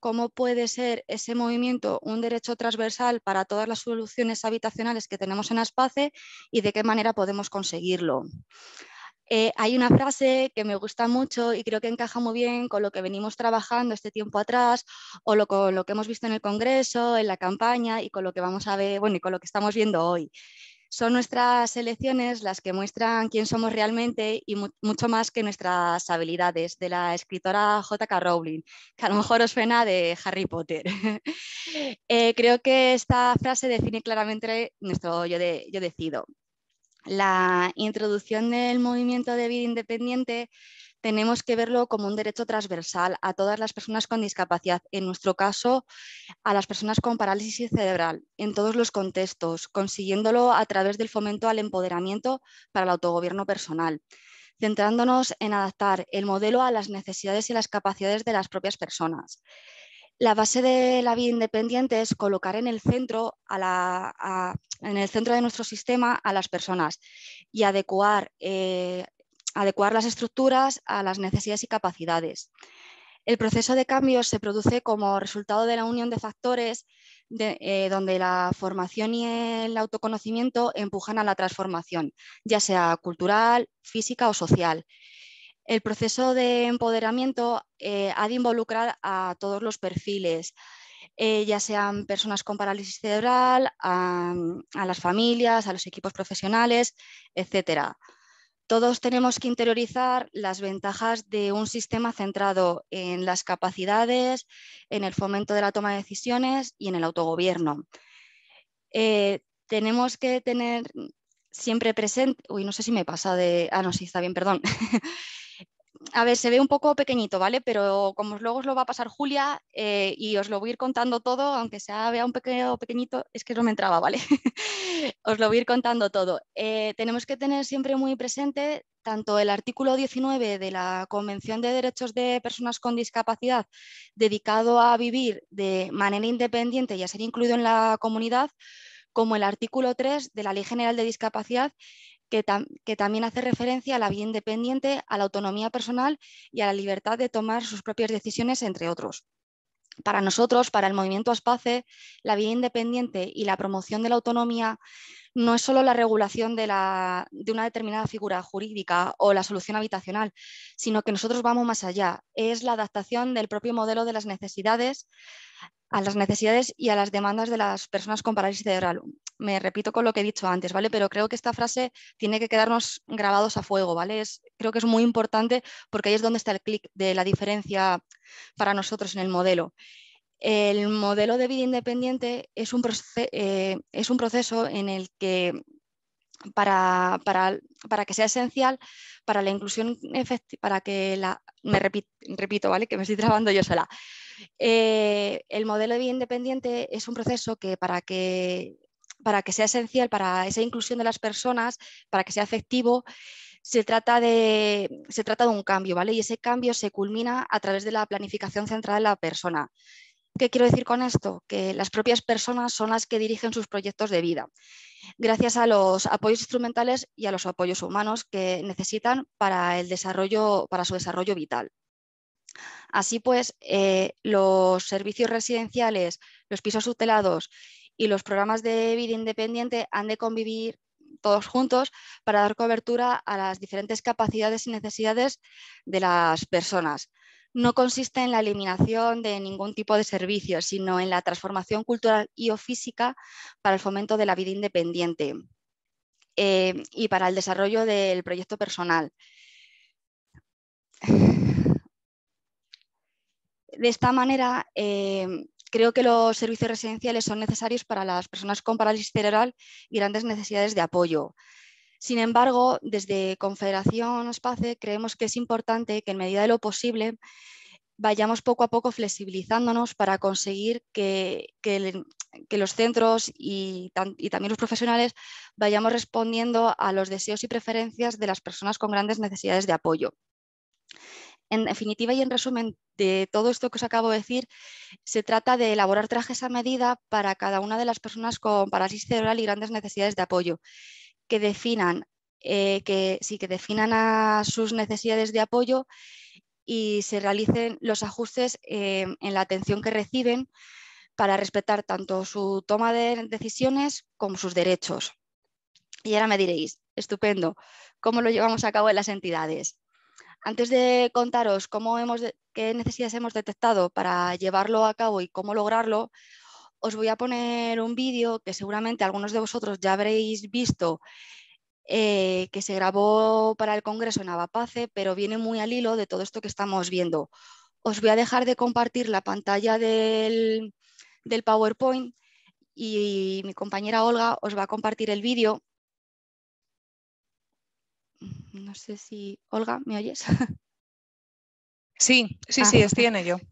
cómo puede ser ese movimiento un derecho transversal para todas las soluciones habitacionales que tenemos en Aspace y de qué manera podemos conseguirlo. Eh, hay una frase que me gusta mucho y creo que encaja muy bien con lo que venimos trabajando este tiempo atrás o lo, con lo que hemos visto en el Congreso, en la campaña y con lo que vamos a ver, bueno, y con lo que estamos viendo hoy. Son nuestras elecciones las que muestran quién somos realmente y mu mucho más que nuestras habilidades, de la escritora J K Rowling, que a lo mejor os suena de Harry Potter. eh, creo que esta frase define claramente nuestro yo, de, yo decido. La introducción del movimiento de vida independiente tenemos que verlo como un derecho transversal a todas las personas con discapacidad, en nuestro caso a las personas con parálisis cerebral, en todos los contextos, consiguiéndolo a través del fomento al empoderamiento para el autogobierno personal, centrándonos en adaptar el modelo a las necesidades y las capacidades de las propias personas. La base de la vida independiente es colocar en el centro, a la, a, en el centro de nuestro sistema a las personas y adecuar, eh, adecuar las estructuras a las necesidades y capacidades. El proceso de cambio se produce como resultado de la unión de factores de, eh, donde la formación y el autoconocimiento empujan a la transformación, ya sea cultural, física o social. El proceso de empoderamiento eh, ha de involucrar a todos los perfiles, eh, ya sean personas con parálisis cerebral, a, a las familias, a los equipos profesionales, etcétera. Todos tenemos que interiorizar las ventajas de un sistema centrado en las capacidades, en el fomento de la toma de decisiones y en el autogobierno. Eh, tenemos que tener siempre presente... Uy, no sé si me pasa de... Ah, no, sí, está bien, perdón. A ver, se ve un poco pequeñito, ¿vale? Pero como luego os lo va a pasar Julia eh, y os lo voy a ir contando todo, aunque sea vea un pequeño pequeñito, es que no me entraba, ¿vale? Os lo voy a ir contando todo. Eh, tenemos que tener siempre muy presente tanto el artículo diecinueve de la Convención de Derechos de Personas con Discapacidad, dedicado a vivir de manera independiente y a ser incluido en la comunidad, como el artículo tres de la Ley General de Discapacidad, Que, tam que también hace referencia a la vida independiente, a la autonomía personal y a la libertad de tomar sus propias decisiones, entre otros. Para nosotros, para el movimiento Aspace, la vida independiente y la promoción de la autonomía no es solo la regulación de, la, de una determinada figura jurídica o la solución habitacional, sino que nosotros vamos más allá. Es la adaptación del propio modelo de las necesidades a las necesidades y a las demandas de las personas con parálisis cerebral. Me repito con lo que he dicho antes, ¿vale? Pero creo que esta frase tiene que quedarnos grabados a fuego, ¿vale? Es, creo que es muy importante porque ahí es donde está el clic de la diferencia para nosotros en el modelo. El modelo de vida independiente es un, proce eh, es un proceso en el que para, para, para que sea esencial para la inclusión efectiva, para que la... Me repito, repito, ¿vale? Que me estoy trabando yo sola. Eh, el modelo de vida independiente es un proceso que para que, para que sea esencial para esa inclusión de las personas, para que sea efectivo, se trata de, se trata de un cambio, ¿vale? Y ese cambio se culmina a través de la planificación centrada en la persona. ¿Qué quiero decir con esto? Que las propias personas son las que dirigen sus proyectos de vida, gracias a los apoyos instrumentales y a los apoyos humanos que necesitan para, el desarrollo, para su desarrollo vital. Así pues, eh, los servicios residenciales, los pisos tutelados y los programas de vida independiente han de convivir todos juntos para dar cobertura a las diferentes capacidades y necesidades de las personas. No consiste en la eliminación de ningún tipo de servicio, sino en la transformación cultural y o física para el fomento de la vida independiente eh, y para el desarrollo del proyecto personal. De esta manera, eh, creo que los servicios residenciales son necesarios para las personas con parálisis cerebral y grandes necesidades de apoyo. Sin embargo, desde Confederación Aspace creemos que es importante que en medida de lo posible vayamos poco a poco flexibilizándonos para conseguir que, que, que los centros y, y también los profesionales vayamos respondiendo a los deseos y preferencias de las personas con grandes necesidades de apoyo. En definitiva y en resumen de todo esto que os acabo de decir, se trata de elaborar trajes a medida para cada una de las personas con parálisis cerebral y grandes necesidades de apoyo, que definan, eh, que, sí, que definan a sus necesidades de apoyo y se realicen los ajustes eh, en la atención que reciben para respetar tanto su toma de decisiones como sus derechos. Y ahora me diréis, estupendo, ¿cómo lo llevamos a cabo en las entidades? Antes de contaros cómo hemos de, qué necesidades hemos detectado para llevarlo a cabo y cómo lograrlo, os voy a poner un vídeo que seguramente algunos de vosotros ya habréis visto, eh, que se grabó para el Congreso en Avapace, pero viene muy al hilo de todo esto que estamos viendo. Os voy a dejar de compartir la pantalla del, del PowerPoint y mi compañera Olga os va a compartir el vídeo. No sé si... Olga, ¿me oyes? Sí, sí, Ah. sí, estoy en ello.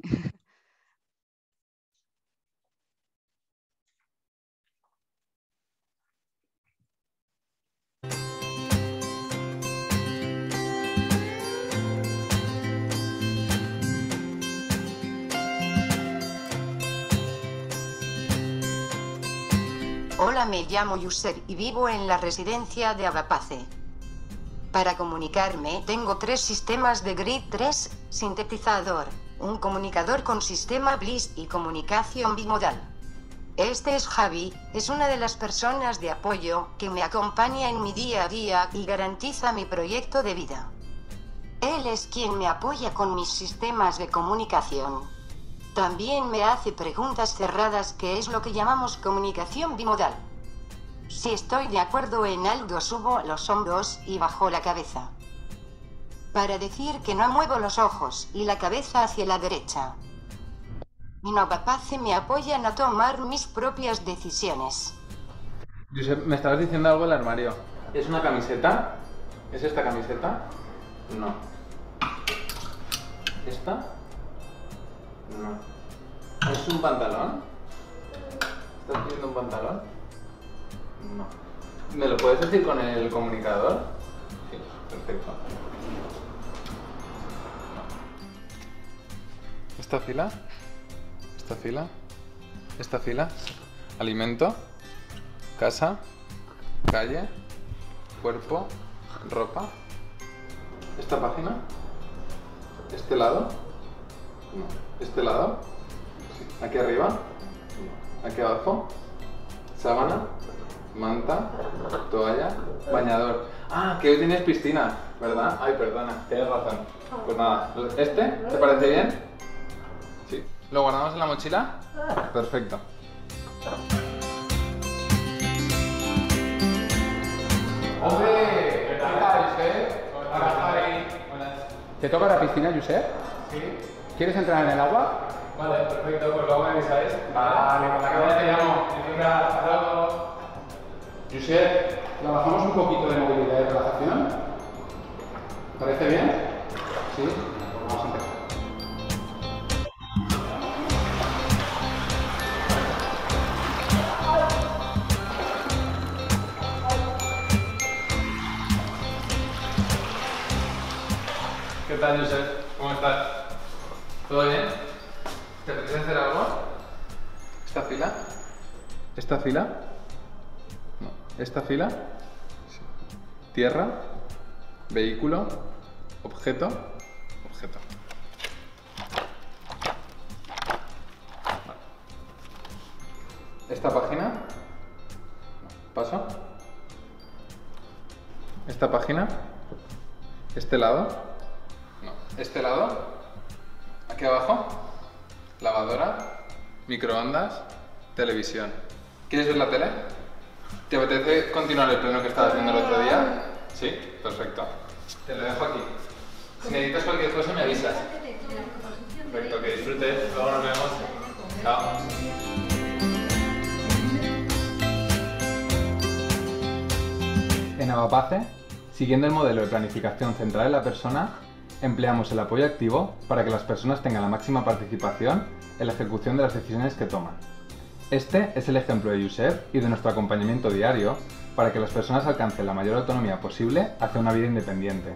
Hola, me llamo Yuser y vivo en la residencia de Avapace. Para comunicarme tengo tres sistemas de grid tres, sintetizador, un comunicador con sistema Bliss y comunicación bimodal. Este es Javi, es una de las personas de apoyo que me acompaña en mi día a día y garantiza mi proyecto de vida. Él es quien me apoya con mis sistemas de comunicación. También me hace preguntas cerradas, que es lo que llamamos comunicación bimodal. Si estoy de acuerdo en algo, subo los hombros y bajo la cabeza. Para decir que no, muevo los ojos y la cabeza hacia la derecha. En Avapace me apoyan a tomar mis propias decisiones. Josep, me estabas diciendo algo del armario. ¿Es una camiseta? ¿Es esta camiseta? No. ¿Esta? No. ¿Es un pantalón? ¿Estás pidiendo un pantalón? No. ¿Me lo puedes decir con el comunicador? Sí, perfecto. ¿Esta fila? ¿Esta fila? ¿Esta fila? Alimento, casa, calle, cuerpo, ropa. ¿Esta página? ¿Este lado? No. ¿Este lado? Sí. ¿Aquí arriba? No. ¿Aquí abajo? ¿Sábana? Manta, toalla, bañador. Ah, que hoy tienes piscina, ¿verdad? Ay, perdona, tienes razón. Pues nada, ¿este? ¿Te parece bien? Sí. ¿Lo guardamos en la mochila? Perfecto. ¡Hombre! ¿Qué tal, Josep? Hola, Javi. ¿Te toca la piscina, Josep? Sí. ¿Quieres entrar en el agua? Vale, perfecto, pues luego me avisáis. Vale, con la cabeza te llamo. Hasta luego. Josep, ¿trabajamos un poquito de movilidad y relajación? ¿Parece bien? Sí. Vamos a empezar. ¿Qué tal, Josep? ¿Cómo estás? ¿Todo bien? ¿Te apetece hacer algo? ¿Esta fila? ¿Esta fila? No. ¿Esta fila? Sí. Tierra, vehículo, objeto, objeto. Vale. ¿Esta página? No. ¿Paso? ¿Esta página? ¿Este lado? No. ¿Este lado? ¿Aquí abajo? Lavadora, microondas, televisión. ¿Quieres ver la tele? ¿Te apetece continuar el pleno que estabas haciendo el otro día? Sí, perfecto. Te lo dejo aquí. Si necesitas cualquier cosa me avisas. Perfecto, que disfrutes. Luego nos vemos. Chao. En Avapace, siguiendo el modelo de planificación centrada en la persona, empleamos el apoyo activo para que las personas tengan la máxima participación en la ejecución de las decisiones que toman. Este es el ejemplo de Josep y de nuestro acompañamiento diario para que las personas alcancen la mayor autonomía posible hacia una vida independiente.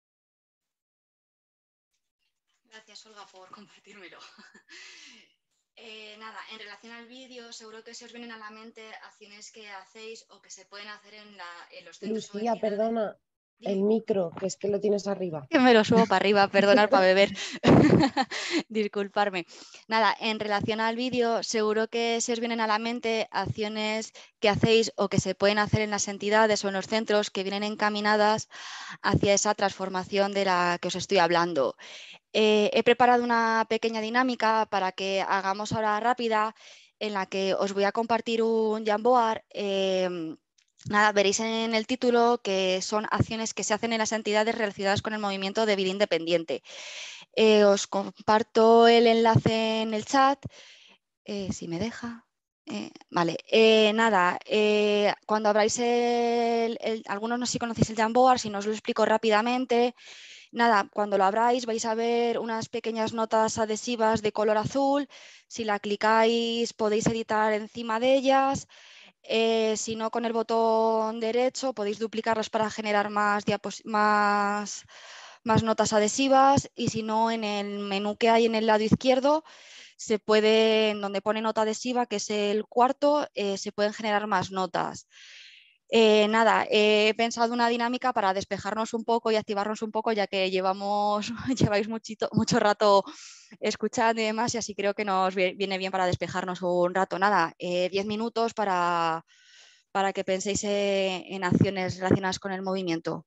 Gracias, Olga, por compartírmelo. Eh, nada, en relación al vídeo, seguro que se os vienen a la mente acciones que hacéis o que se pueden hacer en, la, en los centros o Lucía, entidades. perdona, el micro, que es que lo tienes arriba. Que me lo subo para arriba, perdonar para beber. Disculparme. Nada, en relación al vídeo, seguro que se os vienen a la mente acciones que hacéis o que se pueden hacer en las entidades o en los centros que vienen encaminadas hacia esa transformación de la que os estoy hablando. Eh, he preparado una pequeña dinámica para que hagamos ahora rápida, en la que os voy a compartir un Jamboard. Eh, Nada, veréis en el título que son acciones que se hacen en las entidades relacionadas con el movimiento de vida independiente. Eh, os comparto el enlace en el chat, eh, si me deja. Eh, vale, eh, nada, eh, cuando abráis el, el, algunos no sé si conocéis el Jamboard, si no os lo explico rápidamente. Nada, cuando lo abráis vais a ver unas pequeñas notas adhesivas de color azul. Si la clicáis podéis editar encima de ellas. Eh, si no, con el botón derecho podéis duplicarlas para generar más, más, más notas adhesivas, y si no, en el menú que hay en el lado izquierdo se puede, en donde pone nota adhesiva, que es el cuarto, eh, se pueden generar más notas. Eh, nada, he pensado una dinámica para despejarnos un poco y activarnos un poco, ya que llevamos, lleváis muchito, mucho rato escuchando y demás, y así creo que nos viene bien para despejarnos un rato. Nada, eh, diez minutos para, para que penséis en, en acciones relacionadas con el movimiento.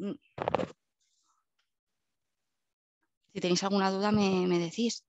Si tenéis alguna duda me, me decís.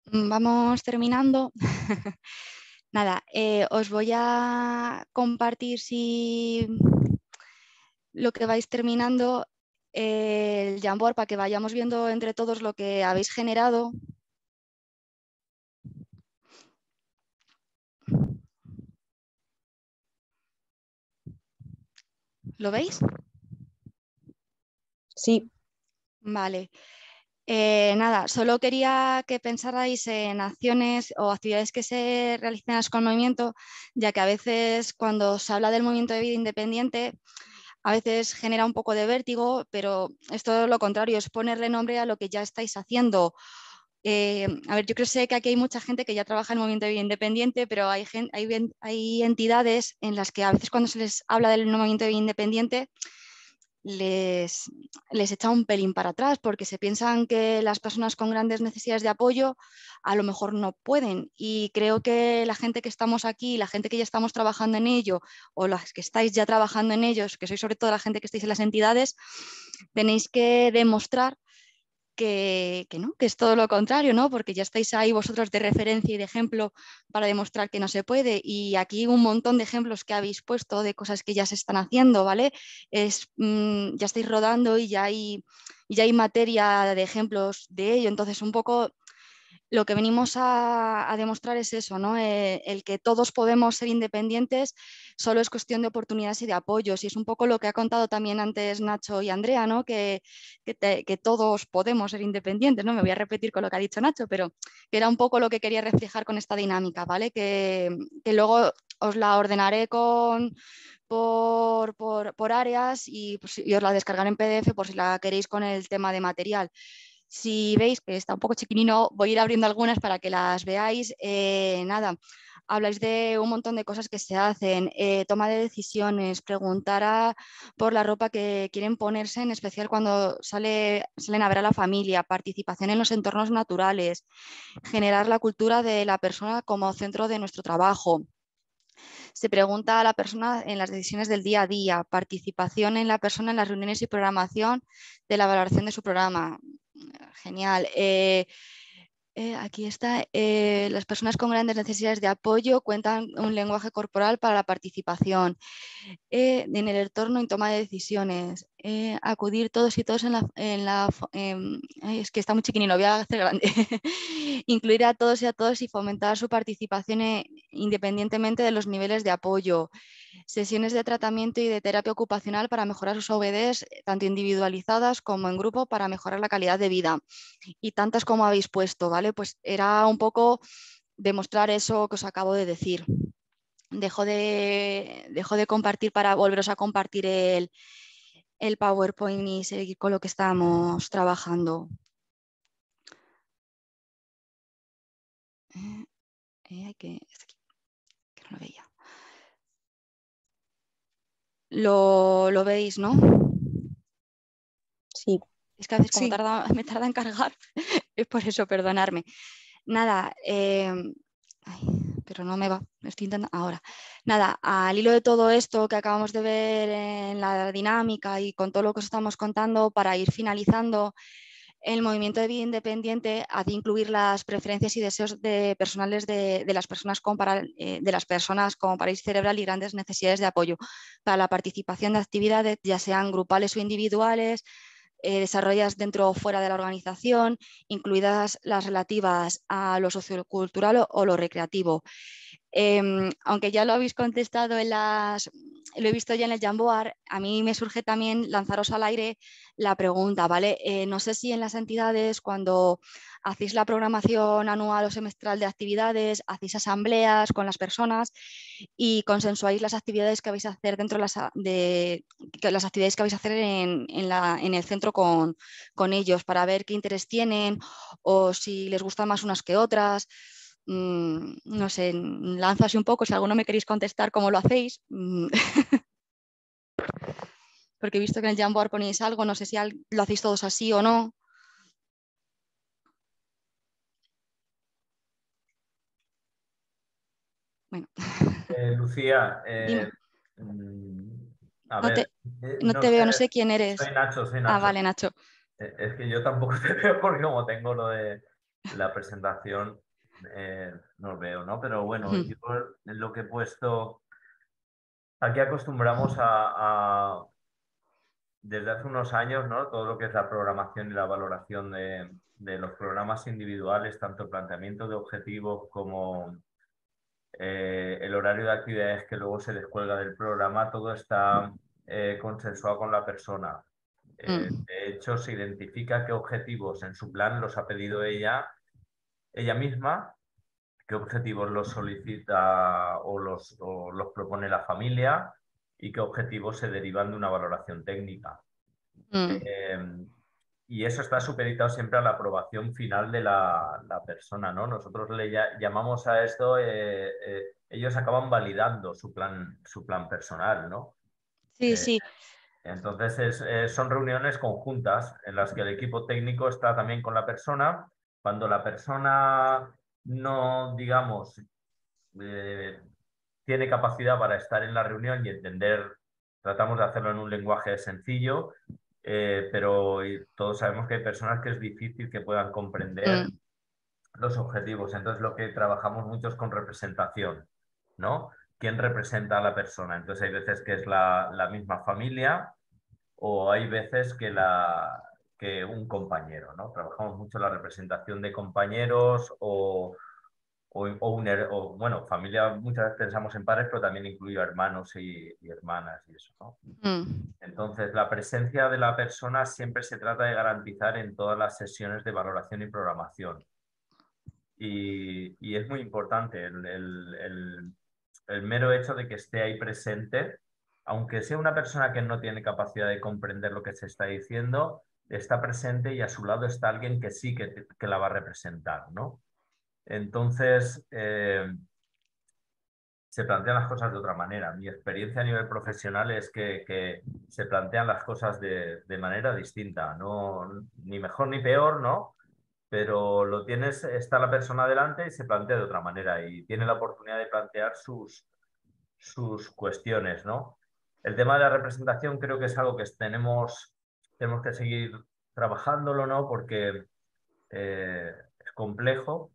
Vamos terminando. Nada, eh, os voy a compartir si lo que vais terminando eh, el Jamboard para que vayamos viendo entre todos lo que habéis generado. ¿Lo veis? Sí. Vale. Eh, nada, solo quería que pensarais en acciones o actividades que se realicen con el movimiento, ya que a veces cuando se habla del movimiento de vida independiente, a veces genera un poco de vértigo, pero es todo lo contrario, es ponerle nombre a lo que ya estáis haciendo. Eh, a ver, yo creo sé que aquí hay mucha gente que ya trabaja en el movimiento de vida independiente, pero hay, hay, hay entidades en las que a veces cuando se les habla del movimiento de vida independiente, Les, les echa un pelín para atrás porque se piensan que las personas con grandes necesidades de apoyo a lo mejor no pueden, y creo que la gente que estamos aquí, la gente que ya estamos trabajando en ello o las que estáis ya trabajando en ellos, que sois sobre todo la gente que estáis en las entidades, tenéis que demostrar Que, que, no, que es todo lo contrario, ¿no? Porque ya estáis ahí vosotros de referencia y de ejemplo para demostrar que no se puede. Y aquí un montón de ejemplos que habéis puesto de cosas que ya se están haciendo, ¿vale? Es, mmm, ya estáis rodando y ya, hay, y ya hay materia de ejemplos de ello. Entonces, un poco lo que venimos a, a demostrar es eso, ¿no? Eh, el que todos podemos ser independientes solo es cuestión de oportunidades y de apoyos. Y es un poco lo que ha contado también antes Nacho y Andrea, ¿no? Que, que, te, que todos podemos ser independientes, ¿no? Me voy a repetir con lo que ha dicho Nacho, pero que era un poco lo que quería reflejar con esta dinámica, ¿vale? Que, que luego os la ordenaré con... Por, por, por áreas y, pues, y os la descargaré en P D F por si la queréis con el tema de material. Si veis que está un poco chiquinino, voy a ir abriendo algunas para que las veáis. Eh, nada, habláis de un montón de cosas que se hacen, eh, toma de decisiones, preguntar a, por la ropa que quieren ponerse, en especial cuando sale, salen a ver a la familia, participación en los entornos naturales, generar la cultura de la persona como centro de nuestro trabajo. Se pregunta a la persona en las decisiones del día a día, participación en la persona en las reuniones y programación de la valoración de su programa. Genial. Eh, eh, aquí está. Eh, las personas con grandes necesidades de apoyo cuentan un lenguaje corporal para la participación. Eh, en el entorno y toma de decisiones. Eh, acudir todos y todos en la... En la eh, es que está muy chiquinino, lo voy a hacer grande. Incluir a todos y a todos y fomentar su participación eh, independientemente de los niveles de apoyo. Sesiones de tratamiento y de terapia ocupacional para mejorar sus O V Ds, tanto individualizadas como en grupo, para mejorar la calidad de vida. Y tantas como habéis puesto, ¿vale? Pues era un poco demostrar eso que os acabo de decir. Dejo de, dejo de compartir para volveros a compartir el, el PowerPoint y seguir con lo que estamos trabajando. Eh, eh, que, que no lo veía. Lo, lo veis, ¿no? Sí. Es que a veces como Sí. tarda, me tarda en cargar, es por eso, perdonarme. Nada, eh, ay, pero no me va, estoy intentando ahora. Nada, al hilo de todo esto que acabamos de ver en la dinámica y con todo lo que os estamos contando, para ir finalizando, el movimiento de vida independiente ha de incluir las preferencias y deseos de personales de, de, las personas con para, eh, de las personas con parálisis cerebral y grandes necesidades de apoyo para la participación de actividades, ya sean grupales o individuales, eh, desarrolladas dentro o fuera de la organización, incluidas las relativas a lo sociocultural o, o lo recreativo. Eh, aunque ya lo habéis contestado en las, lo he visto ya en el Jamboard, a mí me surge también lanzaros al aire la pregunta, ¿vale? Eh, no sé si en las entidades, cuando hacéis la programación anual o semestral de actividades, hacéis asambleas con las personas y consensuáis las actividades que vais a hacer dentro de las, de, de las actividades que vais a hacer en, en, la, en el centro con, con ellos, para ver qué interés tienen o si les gustan más unas que otras. Mm, no sé, lanzo así un poco, si alguno me queréis contestar cómo lo hacéis. Porque he visto que en el Jamboard ponéis algo, no sé si lo hacéis todos así o no. Bueno. Eh, Lucía, eh, a no ver, te, eh, no no te sé, veo, no sé quién eres. soy Nacho, soy Ah, Nacho. vale, Nacho. Eh, es que yo tampoco te veo porque como tengo lo de la presentación eh, no veo, ¿no? Pero bueno, Mm. yo lo que he puesto, aquí acostumbramos a, a desde hace unos años, ¿no? Todo lo que es la programación y la valoración de, de los programas individuales, tanto el planteamiento de objetivos como eh, el horario de actividades que luego se descuelga del programa, todo está eh, consensuado con la persona. Eh, Mm. de hecho, se identifica qué objetivos en su plan los ha pedido ella, ella misma, qué objetivos los solicita o los, o los propone la familia y qué objetivos se derivan de una valoración técnica. Mm. Eh, y eso está supeditado siempre a la aprobación final de la, la persona, ¿no? Nosotros le ya, llamamos a esto, eh, eh, ellos acaban validando su plan, su plan personal, ¿no? Sí, Eh, sí. entonces es, eh, son reuniones conjuntas en las que el equipo técnico está también con la persona. Cuando la persona no, digamos, eh, tiene capacidad para estar en la reunión y entender, tratamos de hacerlo en un lenguaje sencillo, eh, pero todos sabemos que hay personas que es difícil que puedan comprender Mm. los objetivos. Entonces lo que trabajamos mucho es con representación, ¿no? ¿Quién representa a la persona? Entonces hay veces que es la, la misma familia o hay veces que, la, que un compañero, ¿no? Trabajamos mucho la representación de compañeros o o, o, un, o, bueno, familia, muchas veces pensamos en padres, pero también incluyo hermanos y, y hermanas y eso, ¿no? Mm. Entonces, la presencia de la persona siempre se trata de garantizar en todas las sesiones de valoración y programación. Y, y es muy importante el, el, el, el mero hecho de que esté ahí presente, aunque sea una persona que no tiene capacidad de comprender lo que se está diciendo, está presente y a su lado está alguien que sí que, que la va a representar, ¿no? Entonces, eh, se plantean las cosas de otra manera. Mi experiencia a nivel profesional es que, que se plantean las cosas de, de manera distinta, no, ni mejor ni peor, ¿no? Pero lo tienes, está la persona delante y se plantea de otra manera y tiene la oportunidad de plantear sus, sus cuestiones, ¿no? El tema de la representación creo que es algo que tenemos, tenemos que seguir trabajándolo, ¿no? Porque eh, es complejo,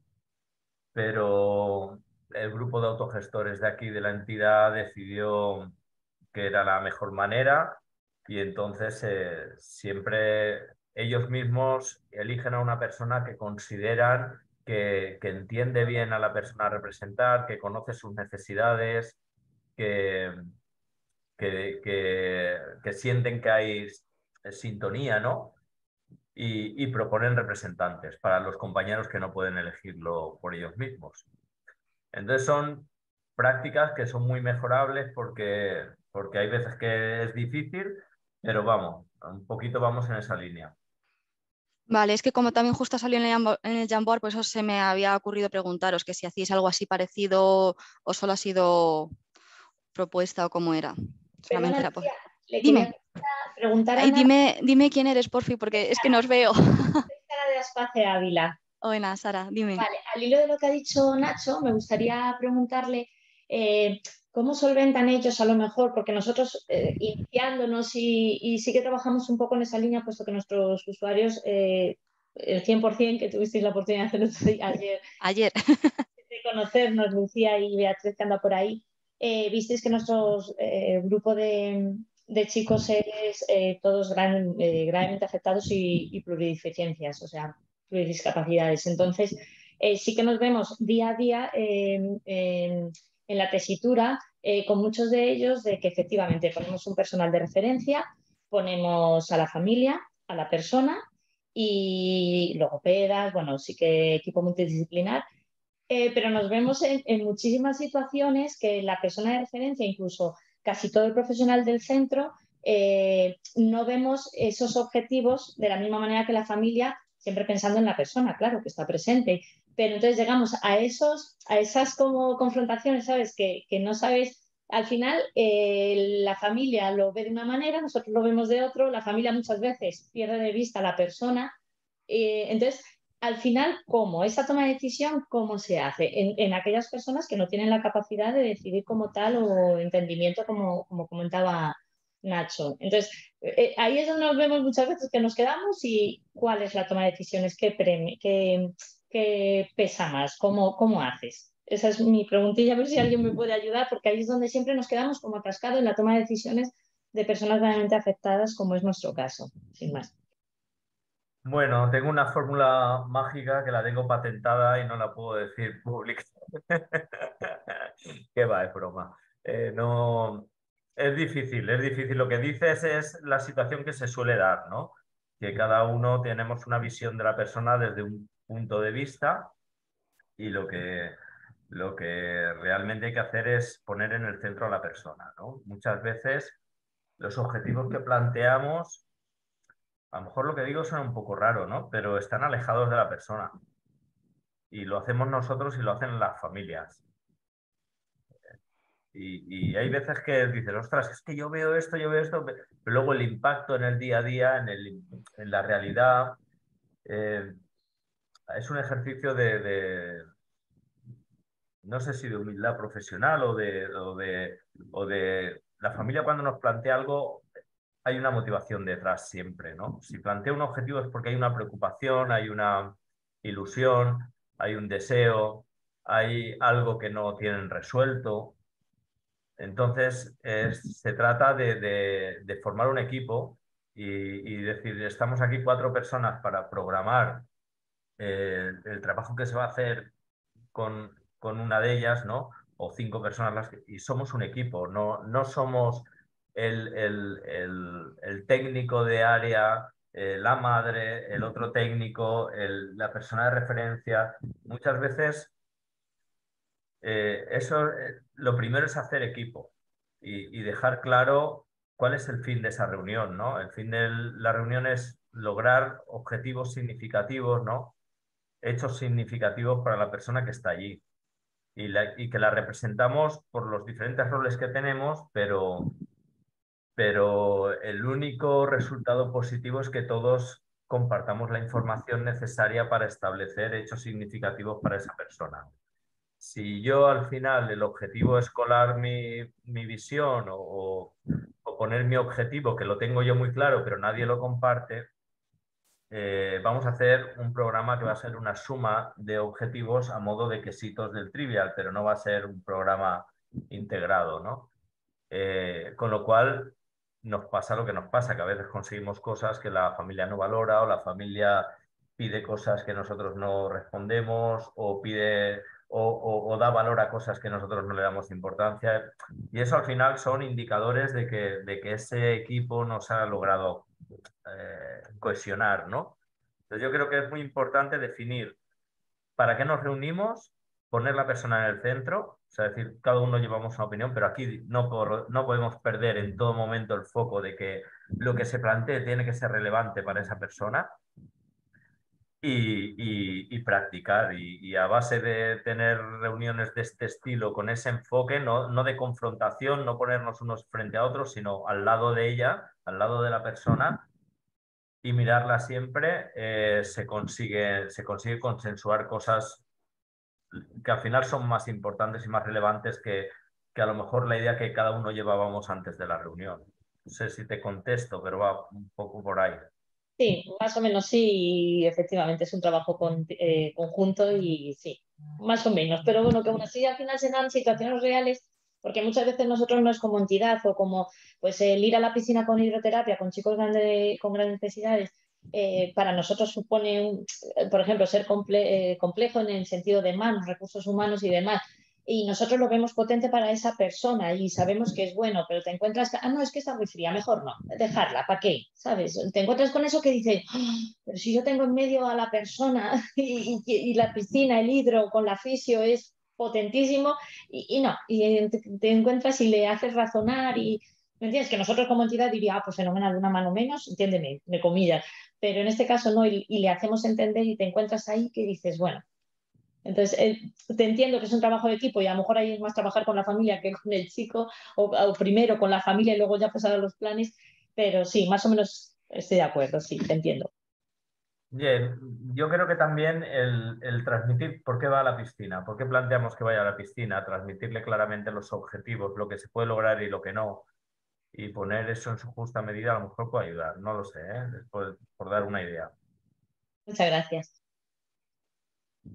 pero el grupo de autogestores de aquí de la entidad decidió que era la mejor manera y entonces eh, siempre ellos mismos eligen a una persona que consideran que, que entiende bien a la persona a representar, que conoce sus necesidades, que, que, que, que sienten que hay sintonía, ¿no? Y, y proponen representantes para los compañeros que no pueden elegirlo por ellos mismos. Entonces son prácticas que son muy mejorables porque, porque hay veces que es difícil, pero vamos, un poquito vamos en esa línea. Vale, es que como también justo salió en el, Jambo- en el Jamboard, pues eso se me había ocurrido preguntaros que si hacéis algo así parecido o solo ha sido propuesta o cómo era. Solamente Perdona, era por... Lucía, le quería Dime, preguntar a ay, Ana, dime, dime quién eres, porfi, porque es que no os veo. Sara de Aspace Ávila. Buena, Sara, dime. Vale, al hilo de lo que ha dicho Nacho, me gustaría preguntarle eh, cómo solventan ellos a lo mejor, porque nosotros eh, iniciándonos y, y sí que trabajamos un poco en esa línea, puesto que nuestros usuarios, eh, el cien por cien que tuvisteis la oportunidad de hacer ayer, ayer. de conocernos, Lucía y Beatriz que anda por ahí, eh, visteis que nuestro eh, grupo de, de chicos es eh, todos gran, eh, gravemente afectados y, y plurideficiencias, o sea, pluridiscapacidades. Entonces, eh, sí que nos vemos día a día en, en, en la tesitura eh, con muchos de ellos de que efectivamente ponemos un personal de referencia, ponemos a la familia, a la persona y logopedas, bueno, sí que equipo multidisciplinar, eh, pero nos vemos en, en muchísimas situaciones que la persona de referencia, incluso casi todo el profesional del centro, eh, no vemos esos objetivos de la misma manera que la familia, siempre pensando en la persona, claro, que está presente. Pero entonces llegamos a, esos, a esas como confrontaciones, ¿sabes? Que, que no sabes, al final eh, la familia lo ve de una manera, nosotros lo vemos de otro, la familia muchas veces pierde de vista a la persona. Eh, entonces, al final, ¿cómo? Esa toma de decisión, ¿cómo se hace? En, en aquellas personas que no tienen la capacidad de decidir como tal o entendimiento, como, como comentaba Nacho. Entonces, eh, ahí es donde nos vemos muchas veces que nos quedamos y cuál es la toma de decisiones, qué, premio, qué, qué qué pesa más? ¿Cómo, cómo haces? Esa es mi preguntilla, a ver si alguien me puede ayudar, porque ahí es donde siempre nos quedamos como atascados en la toma de decisiones de personas gravemente afectadas, como es nuestro caso, sin más. Bueno, tengo una fórmula mágica que la tengo patentada y no la puedo decir públicamente. Qué va, es broma. Eh, no, es difícil, es difícil. Lo que dices es la situación que se suele dar, ¿no? Que cada uno tenemos una visión de la persona desde un punto de vista y lo que, lo que realmente hay que hacer es poner en el centro a la persona, ¿no? Muchas veces los objetivos que planteamos, a lo mejor lo que digo suena un poco raro, ¿no? Pero están alejados de la persona. Y lo hacemos nosotros y lo hacen las familias. Y, y hay veces que dices, ostras, es que yo veo esto, yo veo esto, pero luego el impacto en el día a día, en, el, en la realidad, eh, es un ejercicio de, de, no sé si de humildad profesional o de, o de, o de... La familia cuando nos plantea algo, hay una motivación detrás siempre, ¿no? Si plantea un objetivo es porque hay una preocupación, hay una ilusión, hay un deseo, hay algo que no tienen resuelto. Entonces, es- se trata de, de- de formar un equipo y, y decir, estamos aquí cuatro personas para programar eh, el trabajo que se va a hacer con, con una de ellas, ¿no? O cinco personas las que- y somos un equipo, no, no somos el, el- el- el técnico de área, eh, la madre, el otro técnico, el- la persona de referencia. Muchas veces eh, eso, eh, lo primero es hacer equipo y, y dejar claro cuál es el fin de esa reunión, ¿no? El fin de la reunión es lograr objetivos significativos, ¿no? Hechos significativos para la persona que está allí y, la- y que la representamos por los diferentes roles que tenemos, pero, pero el único resultado positivo es que todos compartamos la información necesaria para establecer hechos significativos para esa persona. Si yo al final el objetivo es colar mi, mi visión o, o- o poner mi objetivo, que lo tengo yo muy claro, pero nadie lo comparte, eh, vamos a hacer un programa que va a ser una suma de objetivos a modo de quesitos del trivial, pero no va a ser un programa integrado, ¿no? Eh, con lo cual nos pasa lo que nos pasa, que a veces conseguimos cosas que la familia no valora o la familia pide cosas que nosotros no respondemos o pide o, o- o da valor a cosas que nosotros no le damos importancia. Y eso al final son indicadores de que, de que ese equipo nos ha logrado eh, cohesionar, ¿no? Entonces yo creo que es muy importante definir para qué nos reunimos, poner la persona en el centro, o sea, decir, cada uno llevamos una opinión, pero aquí no, por- no podemos perder en todo momento el foco de que lo que se plantee tiene que ser relevante para esa persona y, y- y practicar. Y, y a base de tener reuniones de este estilo con ese enfoque, no, no de confrontación, no ponernos unos frente a otros, sino al lado de ella, al lado de la persona y mirarla siempre, eh, se consigue, se consigue consensuar cosas que al final son más importantes y más relevantes que, que a lo mejor la idea que cada uno llevábamos antes de la reunión. No sé si te contesto, pero va un poco por ahí. Sí, más o menos sí, y efectivamente es un trabajo con- eh, conjunto y sí, más o menos, pero bueno, que aún así al final se dan situaciones reales, porque muchas veces nosotros no es como entidad o como pues el ir a la piscina con hidroterapia con chicos grande- con grandes necesidades, eh, para nosotros supone, un- por ejemplo, ser comple- eh, complejo en el sentido de manos, recursos humanos y demás. Y nosotros lo vemos potente para esa persona y sabemos que es bueno, pero te encuentras, que, ah, no, es que está muy fría, mejor no, dejarla, ¿para qué? ¿Sabes? Te encuentras con eso que dices, "Ah, pero si yo tengo en medio a la persona y, y- y la piscina, el hidro con la fisio es potentísimo y, y no, y te, te encuentras y le haces razonar y, ¿me entiendes? Que nosotros como entidad diría, ah, pues fenomenal, una mano menos, entiéndeme, me comillas, pero en este caso no, y, y le hacemos entender y te encuentras ahí que dices, bueno. Entonces, eh, te entiendo que es un trabajo de equipo y a lo mejor ahí es más trabajar con la familia que con el chico, o, o primero con la familia y luego ya pasar a los planes, pero sí, más o menos estoy de acuerdo, sí, te entiendo. Bien, yo creo que también el, el transmitir por qué va a la piscina, por qué planteamos que vaya a la piscina, transmitirle claramente los objetivos, lo que se puede lograr y lo que no, y poner eso en su justa medida a lo mejor puede ayudar, no lo sé, ¿eh? Por, por dar una idea. Muchas gracias.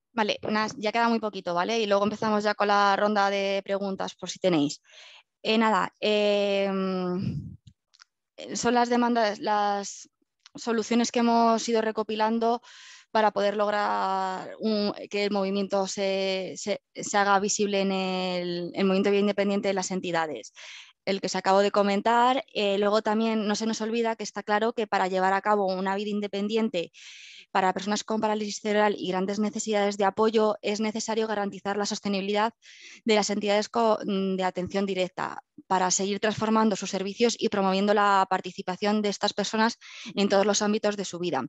Vale, nada, ya queda muy poquito, ¿vale? Y luego empezamos ya con la ronda de preguntas, por si tenéis. Eh, nada, eh, son las demandas, las soluciones que hemos ido recopilando para poder lograr un, que el movimiento se, se, se haga visible en el, el movimiento independiente de las entidades. El que se acabó de comentar, eh, luego también no se nos olvida que está claro que para llevar a cabo una vida independiente para personas con parálisis cerebral y grandes necesidades de apoyo es necesario garantizar la sostenibilidad de las entidades de atención directa para seguir transformando sus servicios y promoviendo la participación de estas personas en todos los ámbitos de su vida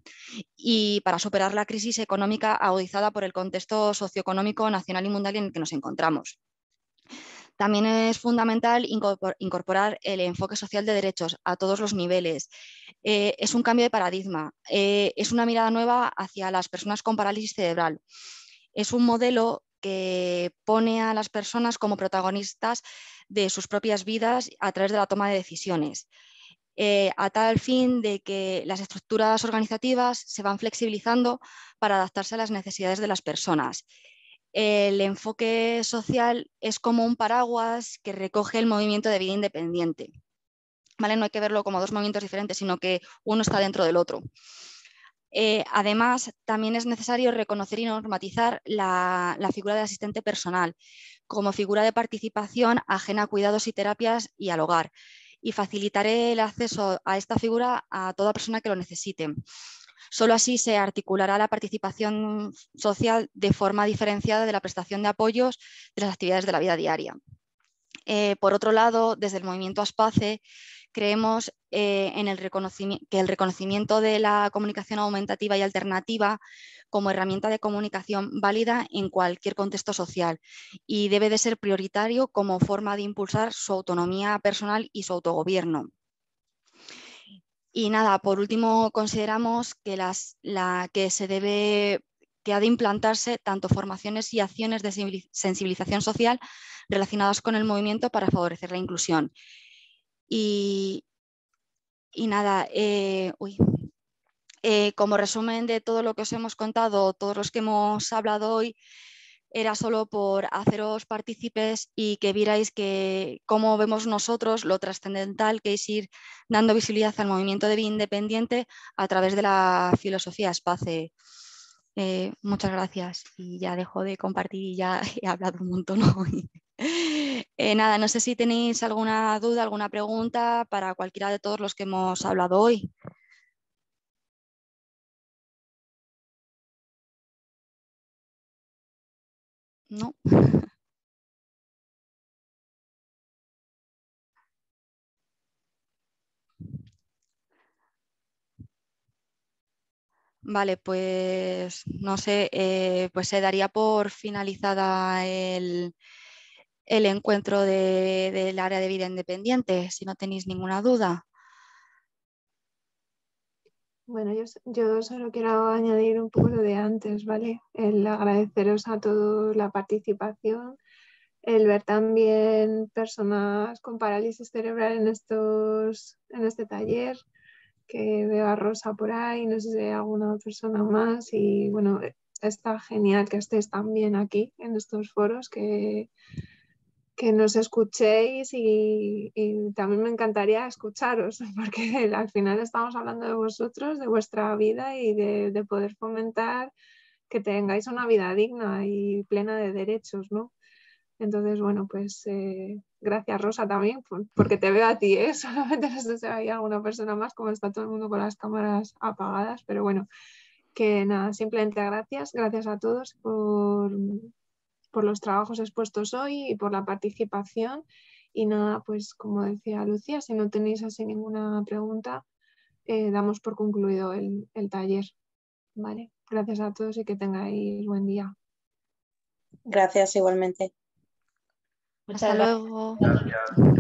y para superar la crisis económica agudizada por el contexto socioeconómico nacional y mundial en el que nos encontramos. También es fundamental incorporar el enfoque social de derechos a todos los niveles. Eh, es un cambio de paradigma, eh, es una mirada nueva hacia las personas con parálisis cerebral. Es un modelo que pone a las personas como protagonistas de sus propias vidas a través de la toma de decisiones, eh, a tal fin de que las estructuras organizativas se van flexibilizando para adaptarse a las necesidades de las personas. El enfoque social es como un paraguas que recoge el movimiento de vida independiente. ¿Vale? No hay que verlo como dos movimientos diferentes, sino que uno está dentro del otro. Eh, además, también es necesario reconocer y normatizar la, la figura de asistente personal como figura de participación ajena a cuidados y terapias y al hogar, y facilitar el acceso a esta figura a toda persona que lo necesite. Solo así se articulará la participación social de forma diferenciada de la prestación de apoyos de las actividades de la vida diaria. Eh, por otro lado, desde el movimiento ASPACE, creemos eh, en el reconocimiento, que el reconocimiento de la comunicación aumentativa y alternativa como herramienta de comunicación válida en cualquier contexto social y debe de ser prioritario como forma de impulsar su autonomía personal y su autogobierno. Y nada, por último, consideramos que, las, la, que se debe, que ha de implantarse tanto formaciones y acciones de sensibilización social relacionadas con el movimiento para favorecer la inclusión. Y, y nada, eh, uy, eh, como resumen de todo lo que os hemos contado, todos los que hemos hablado hoy, era solo por haceros partícipes y que vierais que cómo vemos nosotros lo trascendental que es ir dando visibilidad al movimiento de vida independiente a través de la filosofía ASPACE. Eh, muchas gracias y ya dejo de compartir y ya he hablado un montón hoy. Eh, nada, no sé si tenéis alguna duda, alguna pregunta para cualquiera de todos los que hemos hablado hoy. ¿No? Vale, pues no sé, eh, pues se daría por finalizada el, el encuentro de, del área de vida independiente, si no tenéis ninguna duda. Bueno, yo, yo solo quiero añadir un poco lo de antes, ¿vale? El agradeceros a todos la participación, el ver también personas con parálisis cerebral en, estos, en este taller, que veo a Rosa por ahí, no sé si hay alguna persona más y bueno, está genial que estéis también aquí en estos foros, que, que nos escuchéis y, y también me encantaría escucharos porque al final estamos hablando de vosotros, de vuestra vida y de, de poder fomentar que tengáis una vida digna y plena de derechos, ¿no? Entonces, bueno, pues eh, gracias Rosa también, por, porque te veo a ti, ¿eh? Solamente no sé si hay alguna persona más, como está todo el mundo con las cámaras apagadas, pero bueno, que nada, simplemente gracias, gracias a todos por, por los trabajos expuestos hoy y por la participación. Y nada, pues como decía Lucía, si no tenéis así ninguna pregunta, eh, damos por concluido el, el taller. Vale, gracias a todos y que tengáis buen día. Gracias igualmente. Hasta luego. Gracias.